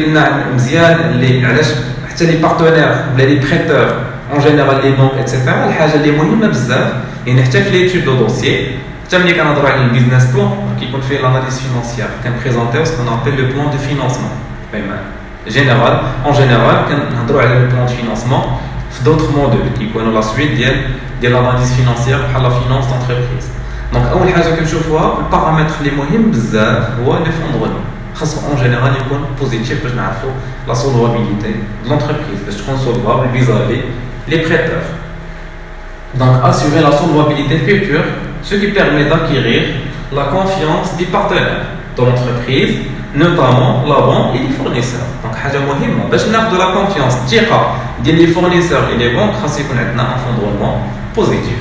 A: les partenaires, les prêteurs, en général les banques, et cetera. Les moyens il y a l'étude de dossier. Jamais qu'on a droit à un business plan qui fait l'analyse financière, qu'on présente ce qu'on appelle le plan de financement. Général, en général, qu'on a droit à le plan de financement d'autres modules qui connaissent la suite de l'analyse financière par la finance d'entreprise. Donc, أول حاجة كنشوفوها البارامتر اللي مهم بزاف هو l'effondrement. خاصو en général يكون positif باش نعرفوا la solvabilité de l'entreprise باش تكون solvable vis-à-vis les prêteurs. Donc, assurer la solvabilité future, ce qui permet d'acquérir la confiance des partenaires de l'entreprise, notamment la banque et les fournisseurs. Donc, حاجة مهمة باش ناخذ la confiance الثقة ديال les fournisseurs et les banques خاص يكون عندنا un fondement positif.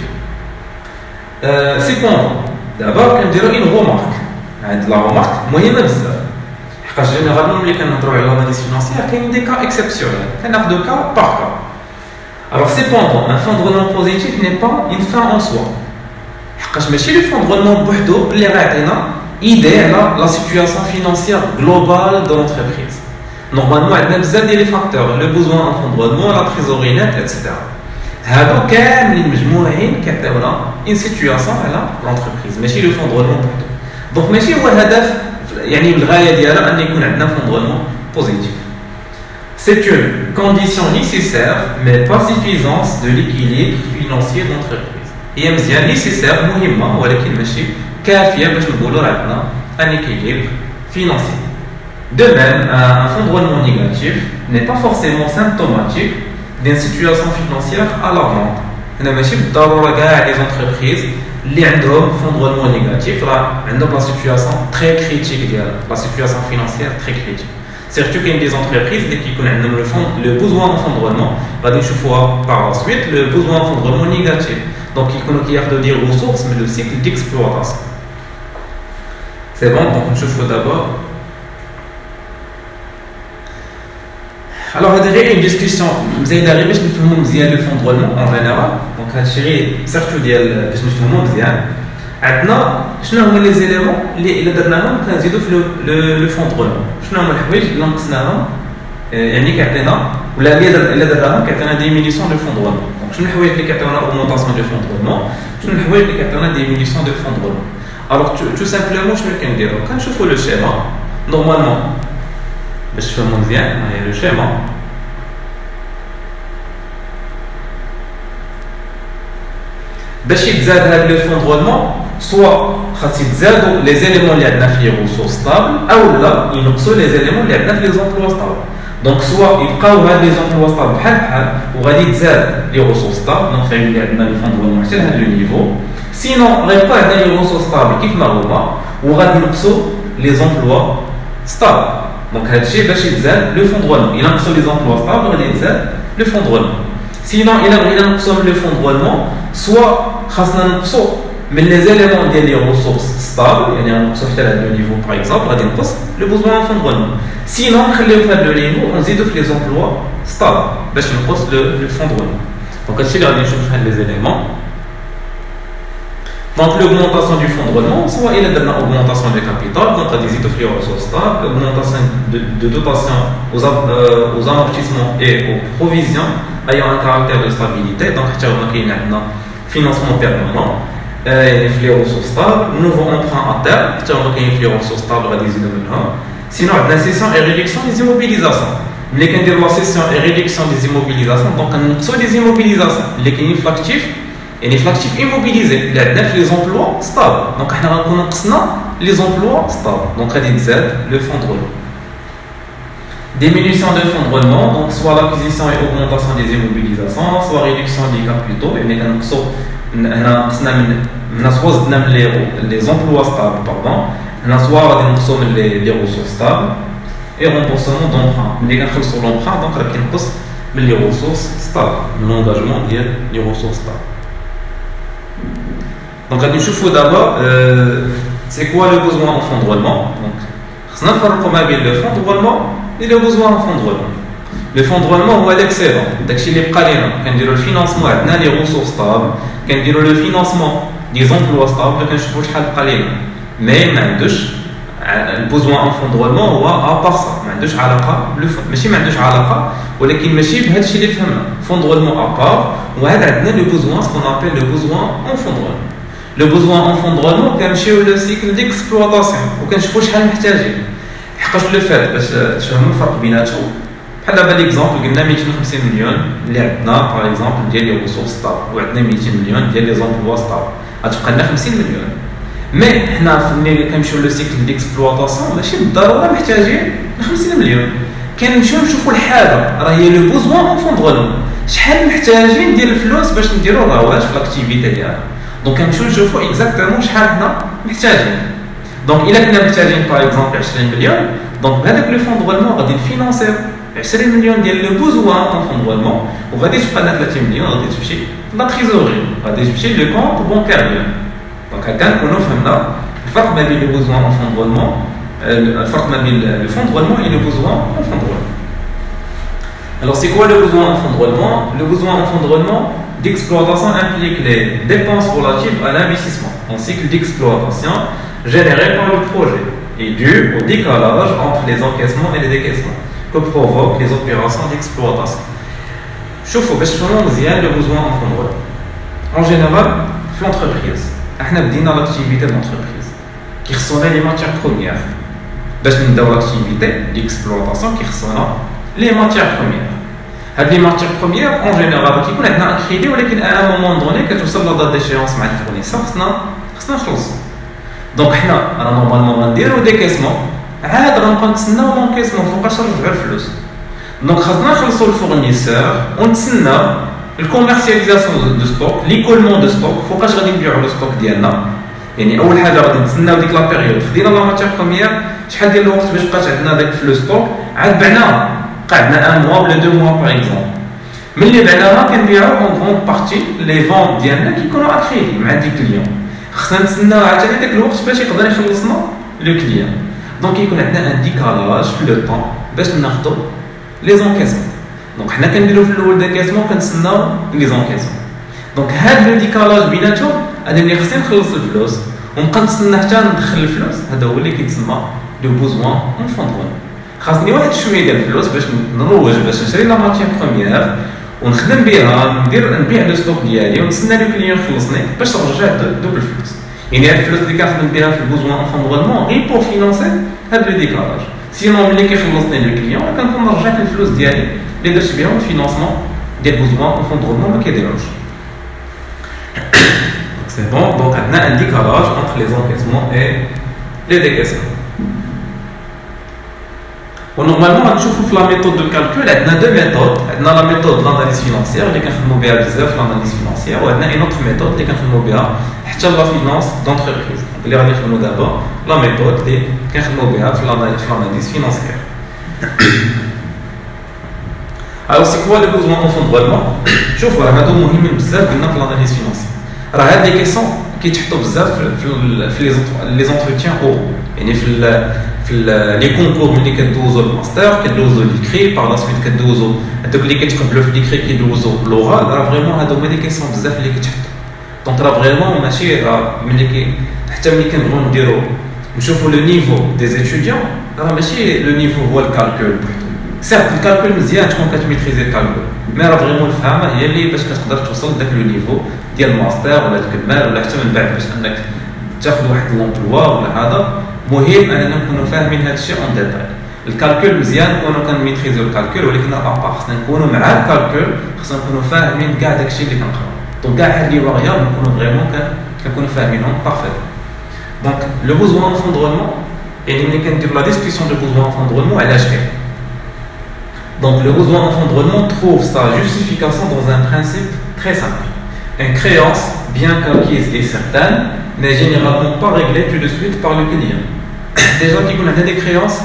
A: Euh, cependant, d'abord, quand je dirais une remarque, la remarque, moyenne بزاف. حقاش généralement ملي كنهضروا على l'analyse financière كاين des cas exceptionnels, كناخذ cas par cas. Alors cependant, un fondement positif n'est pas une fin en soi. حقاش ماشي le fondement بوحدو اللي غيعطينا idée على la situation financière globale de l'entreprise. Normalement, عندنا بزاف ديال les facteurs, le besoin en fondement, la trésorerie nette, et cetera. هادو كاملين مجموعين كيعطيونا une situation على l'entreprise ماشي le fondement بوحدو. دونك ماشي هو الهدف يعني الغاية ديالها أن يكون عندنا fondement positif. C'est une condition nécessaire mais pas suffisante de l'équilibre financier de l'entreprise. هي مزيان nécessaire مهمة ولكن ماشي كافية باش نقولوا عندنا un équilibre financier. De même, un fondement négatif n'est pas forcément symptomatique d'une situation financière alarmante. هنا ماشي بالضرورة كاع les entreprises اللي عندهم fondement négatif راه عندهم la situation très critique ديالها la situation financière très critique. Surtout qu'il y a des entreprises qui connaissent le, fond, le besoin en fondement, va dire fois par la suite le besoin en fondement négatif. Donc il connaît des ressources, mais le cycle d'exploitation. C'est bon, donc je fais d'abord. Alors, il y a une discussion, vous avez d'arriver, je ne sais pas le fondement en général. Donc, surtout, je ne sais pas. عندنا شنو هما لي زيليمون اللي الا درناهم كنزيدوا في لو فوندغول شنو هما الحوايج اللي نقصناهم يعني كيعطينا ولا الا درناهم كيعطينا ديمينيسيون دو فوندغول دونك شنو الحوايج اللي كيعطيونا اوغمونطاسيون دو فوندغول شنو الحوايج اللي كيعطيونا ديمينيسيون دو فوندغول الوغ تو سامبلومون شنو كنديرو كنشوفوا لو شيما نورمالمون باش تفهموا مزيان هاهي لو شيما باش يتزاد هذا لو فوندغول soit خاص يتزادوا لي زيليمون اللي عندنا في لي ريسورس ستابل او لا ينقصوا لي زيليمون اللي عندنا في لي زومبلوا ستابل دونك سوا يبقاو هاد لي زومبلوا ستابل بحال بحال وغادي يتزاد لي ريسورس ستابل دونك غيولي عندنا لي فوندغول حتى لهاد لو نيفو سينون غيبقى عندنا لي ريسورس ستابل كيف ما هما وغادي ينقصوا لي زومبلوا ستابل دونك هادشي باش يتزاد لو فوندغول الا نقصوا لي زومبلوا ستابل غادي يتزاد لو فوندغول سينون الا بغينا نقصوا لو فوندغول سوا خاصنا نقصوا من les éléments ديال لي ressources stable يعني غنقصوا حتى لهاد لو نيفو باغ اكزومبل غادي نقص لو بوزوان ان فوندغول سينون نخليو في هاد لو نيفو ونزيدو في لي زومبلوا ستابل باش نقص لو فوندغول دونك هادشي اللي غادي نشوف في هاد لي زيليمون دونك l'augmentation du fondement soit il درنا augmentation du capital donc غادي نزيدو في لي ressources stable augmentation de, de dotation aux, euh, aux amortissements et aux provisions ayant un caractère de stabilité donc حتى هما كاين عندنا financement permanent في لي ريسورس ستابل نوفو امبران ا تيرم حتى هما كاين في لي ريسورس ستابل غادي يزيدو منهم سينو عندنا سيسيون اي ريدكسيون دي زيموبيليزاسيون ملي كنديرو لا سيسيون اي ريدكسيون دي زيموبيليزاسيون دونك كنقصو لي زيموبيليزاسيون اللي كاينين في لاكتيف يعني في لاكتيف ايموبيليزي اللي عندنا في لي زومبلوا ستابل دونك حنا غنكونو نقصنا لي زومبلوا ستابل دونك غادي نزاد لو فوندغول diminution de fondement donc soit l'acquisition et augmentation des immobilisations soit réduction des capitaux يعني كنقصو هنا قصنا من هنا سوا زدنا من لي لي زومبلوا ستابل باردون هنا سوا غادي نقصو من لي لي ريسورس ستابل et remboursement d'emprunt. Mais les gens sur l'emprunt, donc il y a les ressources stables, l'engagement ديال les ressources stables. Donc, on va d'abord, euh, c'est quoi le besoin en fonds de roulement. Donc, on va faire le fonds de roulement et le besoin en fonds de roulement. Le fonds de roulement est l'excédent. Donc, si les pralines, quand on le financement, on a les ressources stables, quand on le financement des emplois stables, on a les pralines. Mais le besoin en fonds de roulement est à part ça. On a des علاقة le fonds. Mais si on a des علاقة, ولكن ماشي بهذا الشيء اللي فهمنا. Fonds de roulement à part, وهذا عندنا le besoin, ce qu'on appelle le besoin en fonds de roulement. Le besoin en fonds de roulement كنمشيو le cycle d'exploitation وكنشوفوا شحال محتاجين. حقاش لو فات باش تفهموا الفرق بيناتهم. بحال دابا ليكزامبل قلنا مئتين وخمسين مليون اللي عندنا باغ اكزومبل ديال لي ريسورس ستاب وعندنا مئتين مليون ديال لي زومبلوا ستاب غتبقى لنا خمسين مليون. مي حنا ملي كنمشيو لو سيكل ديكسبلوطاسيون ماشي بالضروره محتاجين خمسين مليون. كنمشيو نشوفوا الحاجه راه هي لو بوزوان اون فون دغولون شحال محتاجين ديال الفلوس باش نديروا الرواج في لاكتيفيتي ديالنا. دونك كنمشيو نشوفوا اكزاكتومون شحال حنا محتاجين. دونك الا كنا محتاجين باغ اكزومبل عشرين مليون دونك بهذاك لو فون دغولون غادي نفينانسيو عشرين مليون ديال لو بوزوان اون فون دغولون وغادي تبقى لنا ثلاثين مليون غادي تمشي لا تريزوري غادي تمشي لو كونط بونكير ديالنا. دونك هكا نكونوا فهمنا الفرق ما بين لو بوزوان اون فون دغولون الفرق ما بين لو فون دغولون et le besoin en fonds de roulement. Alors c'est quoi le besoin en fonds de roulement? Le besoin en fonds de roulement d'exploitation implique les dépenses relatives à l'investissement en cycle d'exploitation généré par le projet et dû au décalage entre les encaissements et les décaissements que provoquent les opérations d'exploitation. شوفوا باش تفهموا مزيان le besoin en fonds de roulement. En général في l'entreprise احنا بدينا l'activité de l'entreprise qui خصونا les matières premières باش نبداو l'activité d'exploitation qui خصونا les matières premières. هاد لي ماتيغ بروميير اون جينيرال كيكون عندنا ان كريدي ولكن ا مومون دوني كتوصل لا دات ديشيونس مع الفورنيسور خصنا خصنا نخلصو. دونك حنا راه نورمالمون غنديرو ديكيسمون عاد غنبقاو نتسناو لونكيسمون فوقاش نرجعو الفلوس. دونك خاصنا نخلصو الفورنيسور ونتسناو الكوميرسياليزاسيون دو ستوك ليكولمون دو ستوك فوقاش غادي نبيعو لو ستوك ديالنا. يعني اول حاجه غادي نتسناو ديك لا بيريود خدينا لا ماتيغ بروميير شحال ديال الوقت باش بقات عندنا داك في لو ستوك عاد بعناها قعدنا ان موا ولا دو موا باغ اكزومبل. ملي بعناها كنبيعو اون كروند بارتي لي فونت ديالنا كيكونوا اكريدي مع دي كليون خصنا نتسناو عاوتاني داك الوقت باش يقدر يخلصنا لو كليون. دونك كيكون عندنا ان ديكالاج في لو طون باش ناخدو لي زونكيسمون. دونك حنا كنديرو في الاول ديكيسمون كنتسناو لي زونكيسمون. دونك هاد لو ديكالاج بيناتهم انا ملي خصني نخلص الفلوس ونبقى نتسنى حتى ندخل الفلوس هذا هو اللي كيتسمى لو بوزوان اون فون دغون. خاصني واحد شويه ديال الفلوس باش نروج باش نشري لا ماتيغ بروميير ونخدم بها ندير نبيع لو ستوك ديالي ونتسنى لو كليون يخلصني باش نرجع دوبل الفلوس. يعني هاد الفلوس اللي كنخدم بها في البوزوان اون فون دغولمون غير بور فينانسي هاد لو ديكالاج. سينون ملي كيخلصني لو كليون كنكون رجعت الفلوس ديالي اللي درت بهم الفينانسمون ديال البوزوان اون فون دغولمون ما كيديروش. سي بون دونك عندنا ان ديكالاج entre les encaissements et les décaissements. ونورمالمون غنشوفوا في لا ميثود دو كالكول عندنا دو ميثود. عندنا لا ميثود لاناليز فينانسيير اللي كنخدموا بها بزاف لاناليز فينانسيير وعندنا اون اوتر ميثود اللي كنخدموا بها حتى لا فينانس دونتربريز اللي غادي نخدموا دابا لا ميثود اللي كنخدموا بها في لاناليز فينانسيير. Alors c'est quoi le besoin en fond de roulement? شوفوا راه هادو مهمين بزاف قلنا في لاناليز فينانسيير. راه هاد لي كيسيون كيتحطوا بزاف في في لي زونتروتيان او يعني في في لي كونكور ملي كدوزو الماستر كدوزو ليكري باغ لا سويت كدوزو هذوك اللي كيتقبلوا في ليكري كيدوزو لوغال راه فريمون هادو هما لي كيسيون بزاف اللي كيتحطوا. دونك راه فريمون ماشي راه ملي كي حتى ملي كنبغيو نديرو نشوفوا لو نيفو دي ستوديون راه ماشي لو نيفو هو الكالكول بوحدو. سيرت الكالكول مزيان تكون كتميتريزي الكالكول مي راه فريمون الفهامه هي اللي باش كتقدر توصل لذاك لو نيفو ديال الماستر ولا ديك المال ولا حتى من بعد باش انك تاخذ واحد لومبلوا ولا هذا. مهم اننا نكونوا فاهمين هذا الشيء اون ديتاي. الكالكول مزيان نكونوا كنميتريزيو الكالكول ولكن ابار خصنا نكونوا مع الكالكول خصنا نكونوا فاهمين كاع داك الشيء اللي كنقراو. دونك كاع هاد لي فاريابل نكونوا فريمون كنكونوا فاهمينهم بارفيت. دونك لو بوزوان اون فون دغولمون يعني ملي كندير لا ديسكسيون دو بوزوان اون فون دغولمون علاش كاين. Donc le besoin en fond de roulement trouve sa justification dans un principe très simple. Une créance, bien qu'acquise et certaine, n'est généralement pas réglée tout de suite par le client. Déjà qui ont des créances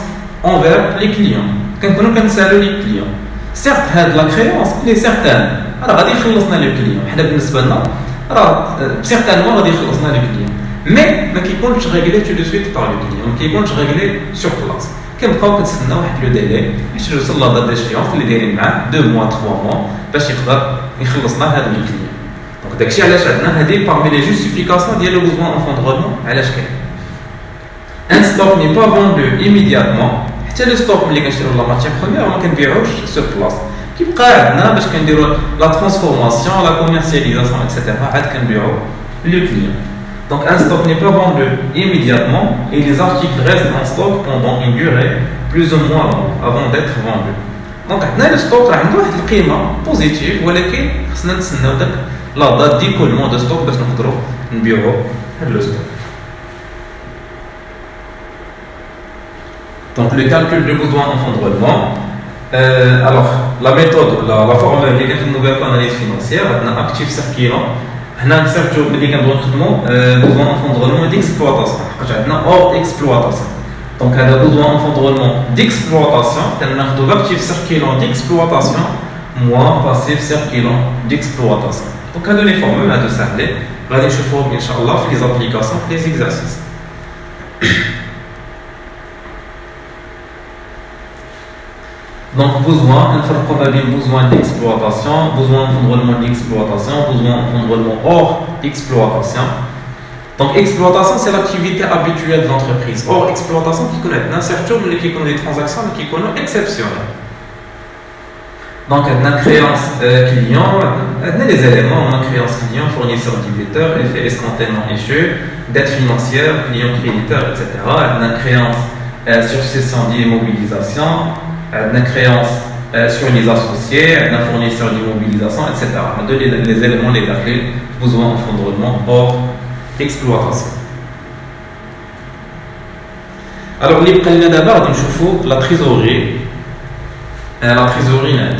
A: envers les clients. Quand on كنسالو les clients. Certes, هاد la créance elle est certaine. راه غادي يخلصنا le client. حنا بالنسبة لنا راه certainement غادي يخلصنا le client. Mais ما كيكونش ريغلي tout de suite par le client. ما كيكونش ريغلي sur place. كنبقاو كنتسناو واحد لو ديلي باش يوصل لا دات ديشيونس اللي دايرين معاه deux mois trois mois باش يقدر يخلصنا هذا الكليون. دونك داكشي علاش عندنا هذه parmi les justifications ديال le besoin en fonds de roulement علاش كاين. Un stock n'est pas vendu immédiatement. حتى لو ستوك ملي كنشريو لا ماتيير بروميير ما كنبيعوش سور بلاص. كيبقى عندنا باش كنديروا لا ترانسفورماسيون لا كوميرسياليزاسيون ايتترا عاد كنبيعوا لو كليون. Donc un stock n'est pas vendu immédiatement et les articles restent en stock pendant une durée plus ou moins longue avant d'être vendus. Donc عندنا le stock راه عنده واحد القيمة بوزيتيف ولكن خصنا نتسناو داك لا دات ديكولمون دو ستوك باش نقدروا نبيعوا هاد لو ستوك. Donc le calcul du besoin en fonds de roulement. Euh, alors la méthode, la, la formule اللي كانت في nouvelle analyse financière عندنا actif circulant. هنا نسيرتو ملي كنبغيو نخدمو besoin en fonds de roulement d'exploitation حيت عندنا hors exploitation. Donc هذا besoin en fonds de roulement d'exploitation كناخدو l'actif circulant d'exploitation moins passif circulant d'exploitation. Donc هادو لي فورمول هادو ساهلين غادي نشوفوهم ان شاء الله في لي زابليكاسيون في لي زيكزارسيس. Donc besoin, نفرقوا ما بين besoin d'exploitation, besoin en fonds de roulement d'exploitation, besoin en fonds de roulement hors exploitation. Donc exploitation c'est l'activité habituelle de l'entreprise. Hors exploitation qui connaît un certain nombre qui connaît des transactions mais qui connaît exceptionnelles. Donc on a créance euh, client, on a les éléments, on a créance client, fournisseur débiteur, effet escompté non échu, dette financière, client créditeur, et cetera. On a créance euh, sur succession d'immobilisation. La créance euh, sur les associés, un fournisseur d'immobilisation, et cetera. Les, les éléments les appelés besoin en fonds de roulement hors exploitation. Alors, les premiers d'abord, nous avons la trésorerie, euh, la trésorerie nette.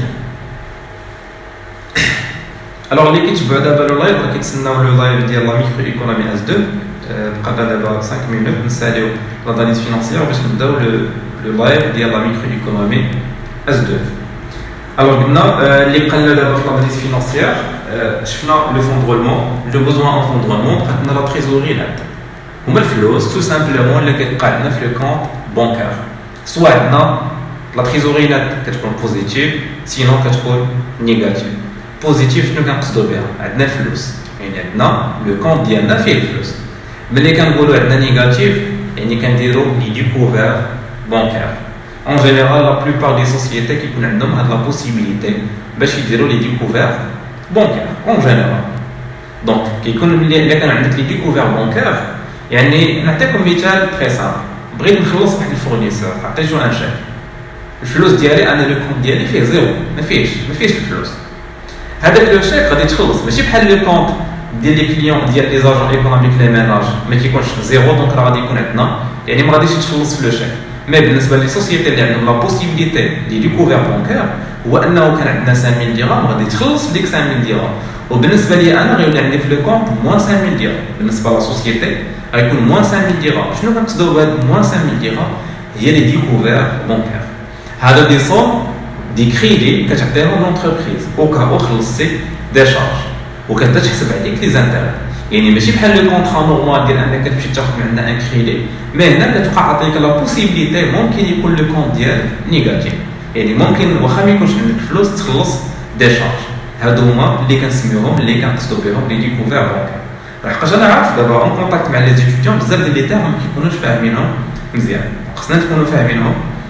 A: Alors, les kits, je vais d'abord le live, qui est le live de la microéconomie S deux. Pendant d'abord cinq minutes, nous allons l'analyse financière, parce que nous le le live de la microéconomie S deux. Alors maintenant, euh, les prélèvements de l'analyse financière, euh, je fais le fonds de roulement, le besoin en fonds de roulement, on a la trésorerie nette. On a le flux, tout simplement, le le compte bancaire. Soit on a la trésorerie nette qui est positive, sinon qui est négative. Positif, je ne sais pas bien, on a le flux. Et maintenant, le compte dit on a fait le flux. Mais les cas où on a négatif, on a des découvertes bancaire. En général, la plupart des sociétés qui ont la possibilité de faire les découvertes bancaires. En général. Donc, qui ont les découvertes bancaires, il y a un مثال très simple. بغيت نخلص واحد الفورنيسور عطيتو ان شيك. الفلوس ديالي انا لو كونت ديالي فيه زيرو، ما فيهش ما فيهش الفلوس. هذاك لو شيك غادي تخلص ماشي بحال لو كونت ديال لي كليون ديال لي زاجون ايكونوميك لي ميناج ما كيكونش زيرو دونك راه غادي يكون عندنا يعني ما غاديش تخلص في لو شيك. Mais بالنسبه لي سوسيتي اللي عندهم لا بوسيبيليتي دي ديكوفير بانكير هو انه كان عندنا خمسة آلاف درهم غادي تخلص ديك خمسة آلاف درهم وبالنسبه لي انا غيولي عندي في لو كونت موان خمسة آلاف درهم بالنسبه لا سوسيتي غيكون موان خمسة آلاف درهم شنو كنقصدوا بهاد موان خمسة آلاف درهم هي لي ديكوفير بانكير هذا دي صوم دي كريدي كتعطيهم لونتربريز او كا خلصتي دي شارج وكتبدا تحسب عليك لي زانتير يعني ماشي بحال لو كونطرا نورمال ديال انك كتمشي تاخذ من عندنا ان كريدي مي هنا كتبقى عطيك لا بوسيبيليتي ممكن يكون لو كونت ديالك نيجاتيف يعني ممكن واخا ما يكونش عندك فلوس تخلص دي شارج هادو هما اللي كنسميوهم اللي كنقصدوا بهم لي ديكوفير بانكير لحقاش انا عارف دابا اون كونتاكت مع لي زيتيديون بزاف ديال لي تيرم ما كيكونوش فاهمينهم مزيان خصنا نكونوا فاهمينهم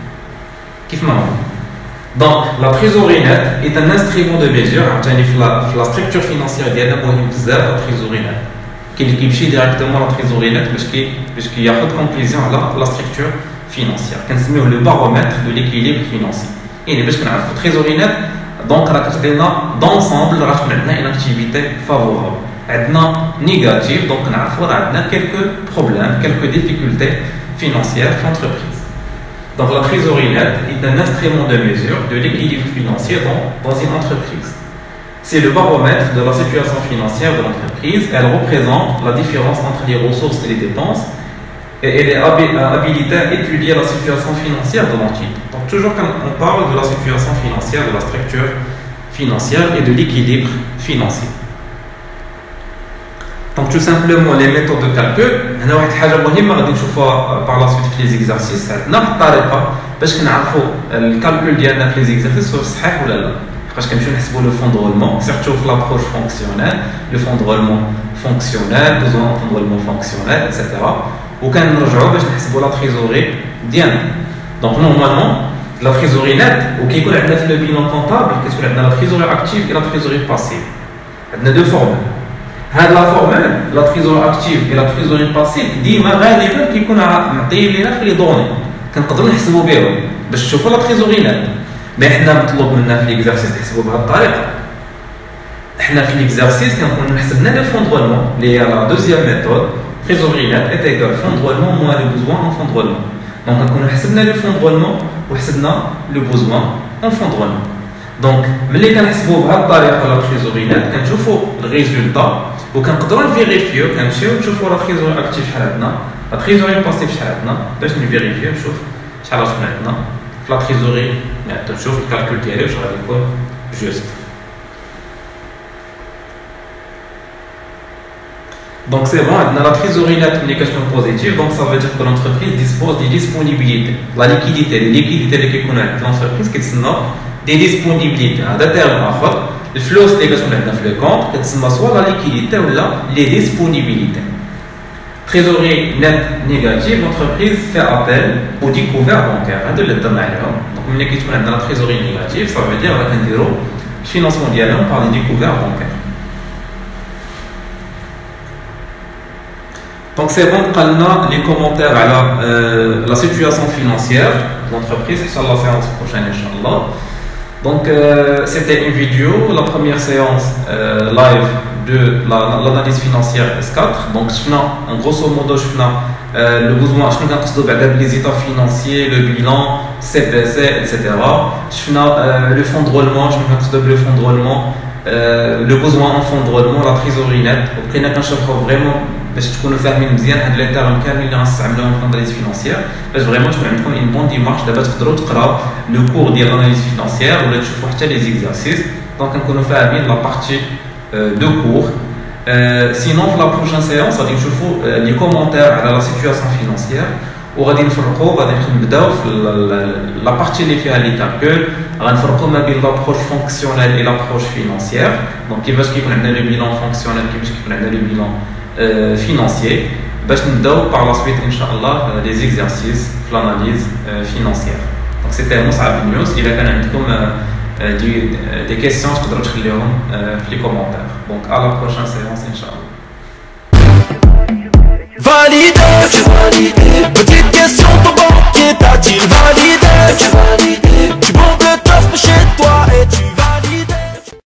A: كيف ما هما. Donc, la trésorerie nette est un instrument de mesure, la structure financière de la trésorerie nette, qui est directement la trésorerie nette, parce qu'il y a pas de conclusion à la structure financière. C'est le baromètre de l'équilibre financier. Et parce que la trésorerie nette, donc, d'ensemble, on a une activité favorable. On a négative, donc on a quelques problèmes, quelques difficultés financières de l'entreprise. Donc la trésorerie nette est un instrument de mesure de l'équilibre financier dans, dans une entreprise. C'est le baromètre de la situation financière de l'entreprise. Elle représente la différence entre les ressources et les dépenses et elle est habilitée à étudier la situation financière de l'entité. Donc toujours quand on parle de la situation financière, de la structure financière et de l'équilibre financier. Donc tout simplement les méthodes de calcul, on a une chose مهمة غادي نشوفوها par la suite في les exercices. عندنا واحد الطريقة باش كنعرفوا الكالكول ديالنا في les exercices واش صحيح ولا لا. فاش كنمشيو نحسبوا لو فون دو رولمون سيرتو في لابروش فونكسيونيل لو فون دو رولمون فونكسيونيل بوزوان فون دو رولمون فونكسيونيل ايتترا وكنرجعوا باش نحسبوا لا تريزوري ديالنا. دونك نورمالمون لا تريزوري نت وكيكون عندنا في لو بيلون كونطابل كتكون عندنا لا تريزوري اكتيف و لا تريزوري باسيف. عندنا دو فورمول. هاد لا فورمول لا تريزوري اكتيف و لا تريزوري باسيف ديما غالبا كيكون معطيين لينا في لي دوني كنقدروا نحسبوا بهم باش تشوفوا لا تريزوري نت. مي حنا مطلوب منا في ليكزارسيس نحسبوا بهذه الطريقه. حنا في ليكزارسيس كنكون حسبنا لو فون دو رولمون اللي هي لا دوزيام ميثود تريزوري نت ايت ايكال فون دو رولمون موان لو بوزوان اون فون دو رولمون. دونك كنكون حسبنا لو فون دو رولمون وحسبنا لو بوزوان اون فون دو رولمون. دونك ملي كنحسبوا بهذه الطريقه لا تريزوري نت كنشوفوا الريزولتا وكنقدروا نفيريفيو كنمشيو نشوفوا لا تريزوري اكتيف شحال عندنا لا تريزوري باسيف شحال عندنا باش نفيريفيو نشوف شحال غتكون عندنا في لا تريزوري نت نشوف الكالكول ديالي واش غادي يكون جوست. Donc c'est bon, la trésorerie nette communication positive, donc ça veut dire que l'entreprise dispose des disponibilités. La liquidité, les liquidités qui connaissent l'entreprise qui sont des disponibilités. À terme, le flux qui est dans le compte, c'est soit la liquidité ou là, les disponibilités. Trésorerie nette négative, l'entreprise fait appel au découvert bancaire. Donc, mille qui sont dans la trésorerie négative, ça veut dire que le financement dialogue par les découverts bancaires. Donc c'est bon qu'on a les commentaires à la, euh, la situation financière de l'entreprise, Inch'Allah, séance prochaine, Inch'Allah. Donc euh, c'était une vidéo, la première séance euh, live de l'analyse la, financière S quatre. Donc je fais en grosso modo, je fais euh, le besoin, je fais les états financiers, le bilan, C P C, et cetera. Je fais euh, le fonds de roulement, je fais le fonds de roulement, euh, le besoin en fonds de roulement, la trésorerie nette. Après, on a vraiment باش تكونوا فاهمين مزيان هاد لي تيرم كاملين اللي غنستعملوهم في الاناليز فينانسيير باش فريمون تكون عندكم اون بون ديمارش دابا تقدروا تقراو لو كور ديال الاناليز فينانسيير ولا تشوفوا حتى لي زيكزارسيس دونك نكونوا فاهمين لا بارتي دو كور. سينون في لا بروشين سيونس غادي نشوفوا لي كومونتير على لا سيتوياسيون فينانسيير وغادي نفرقوا غادي نبداو في لا بارتي اللي فيها لي كالكول غنفرقوا ما بين لابروش فونكسيونيل اي لابروش فينانسيير. دونك كيفاش كيكون عندنا لو بيلون فونكسيونيل كيفاش كيكون عندنا لو بيلون Euh, financier, bah, je nous par la suite, Inch'Allah, euh, des exercices, l'analyse euh, financière. Donc c'était un Moussa News. Il y a quand même comme, euh, des, des questions, je peux te lire euh, les commentaires. Donc à la prochaine séance, Inch'Allah.
B: Validé, tu validé. Petite question, ton banquier t'a-t-il validé? Tu validé. Tu montes le top chez toi et tu valides.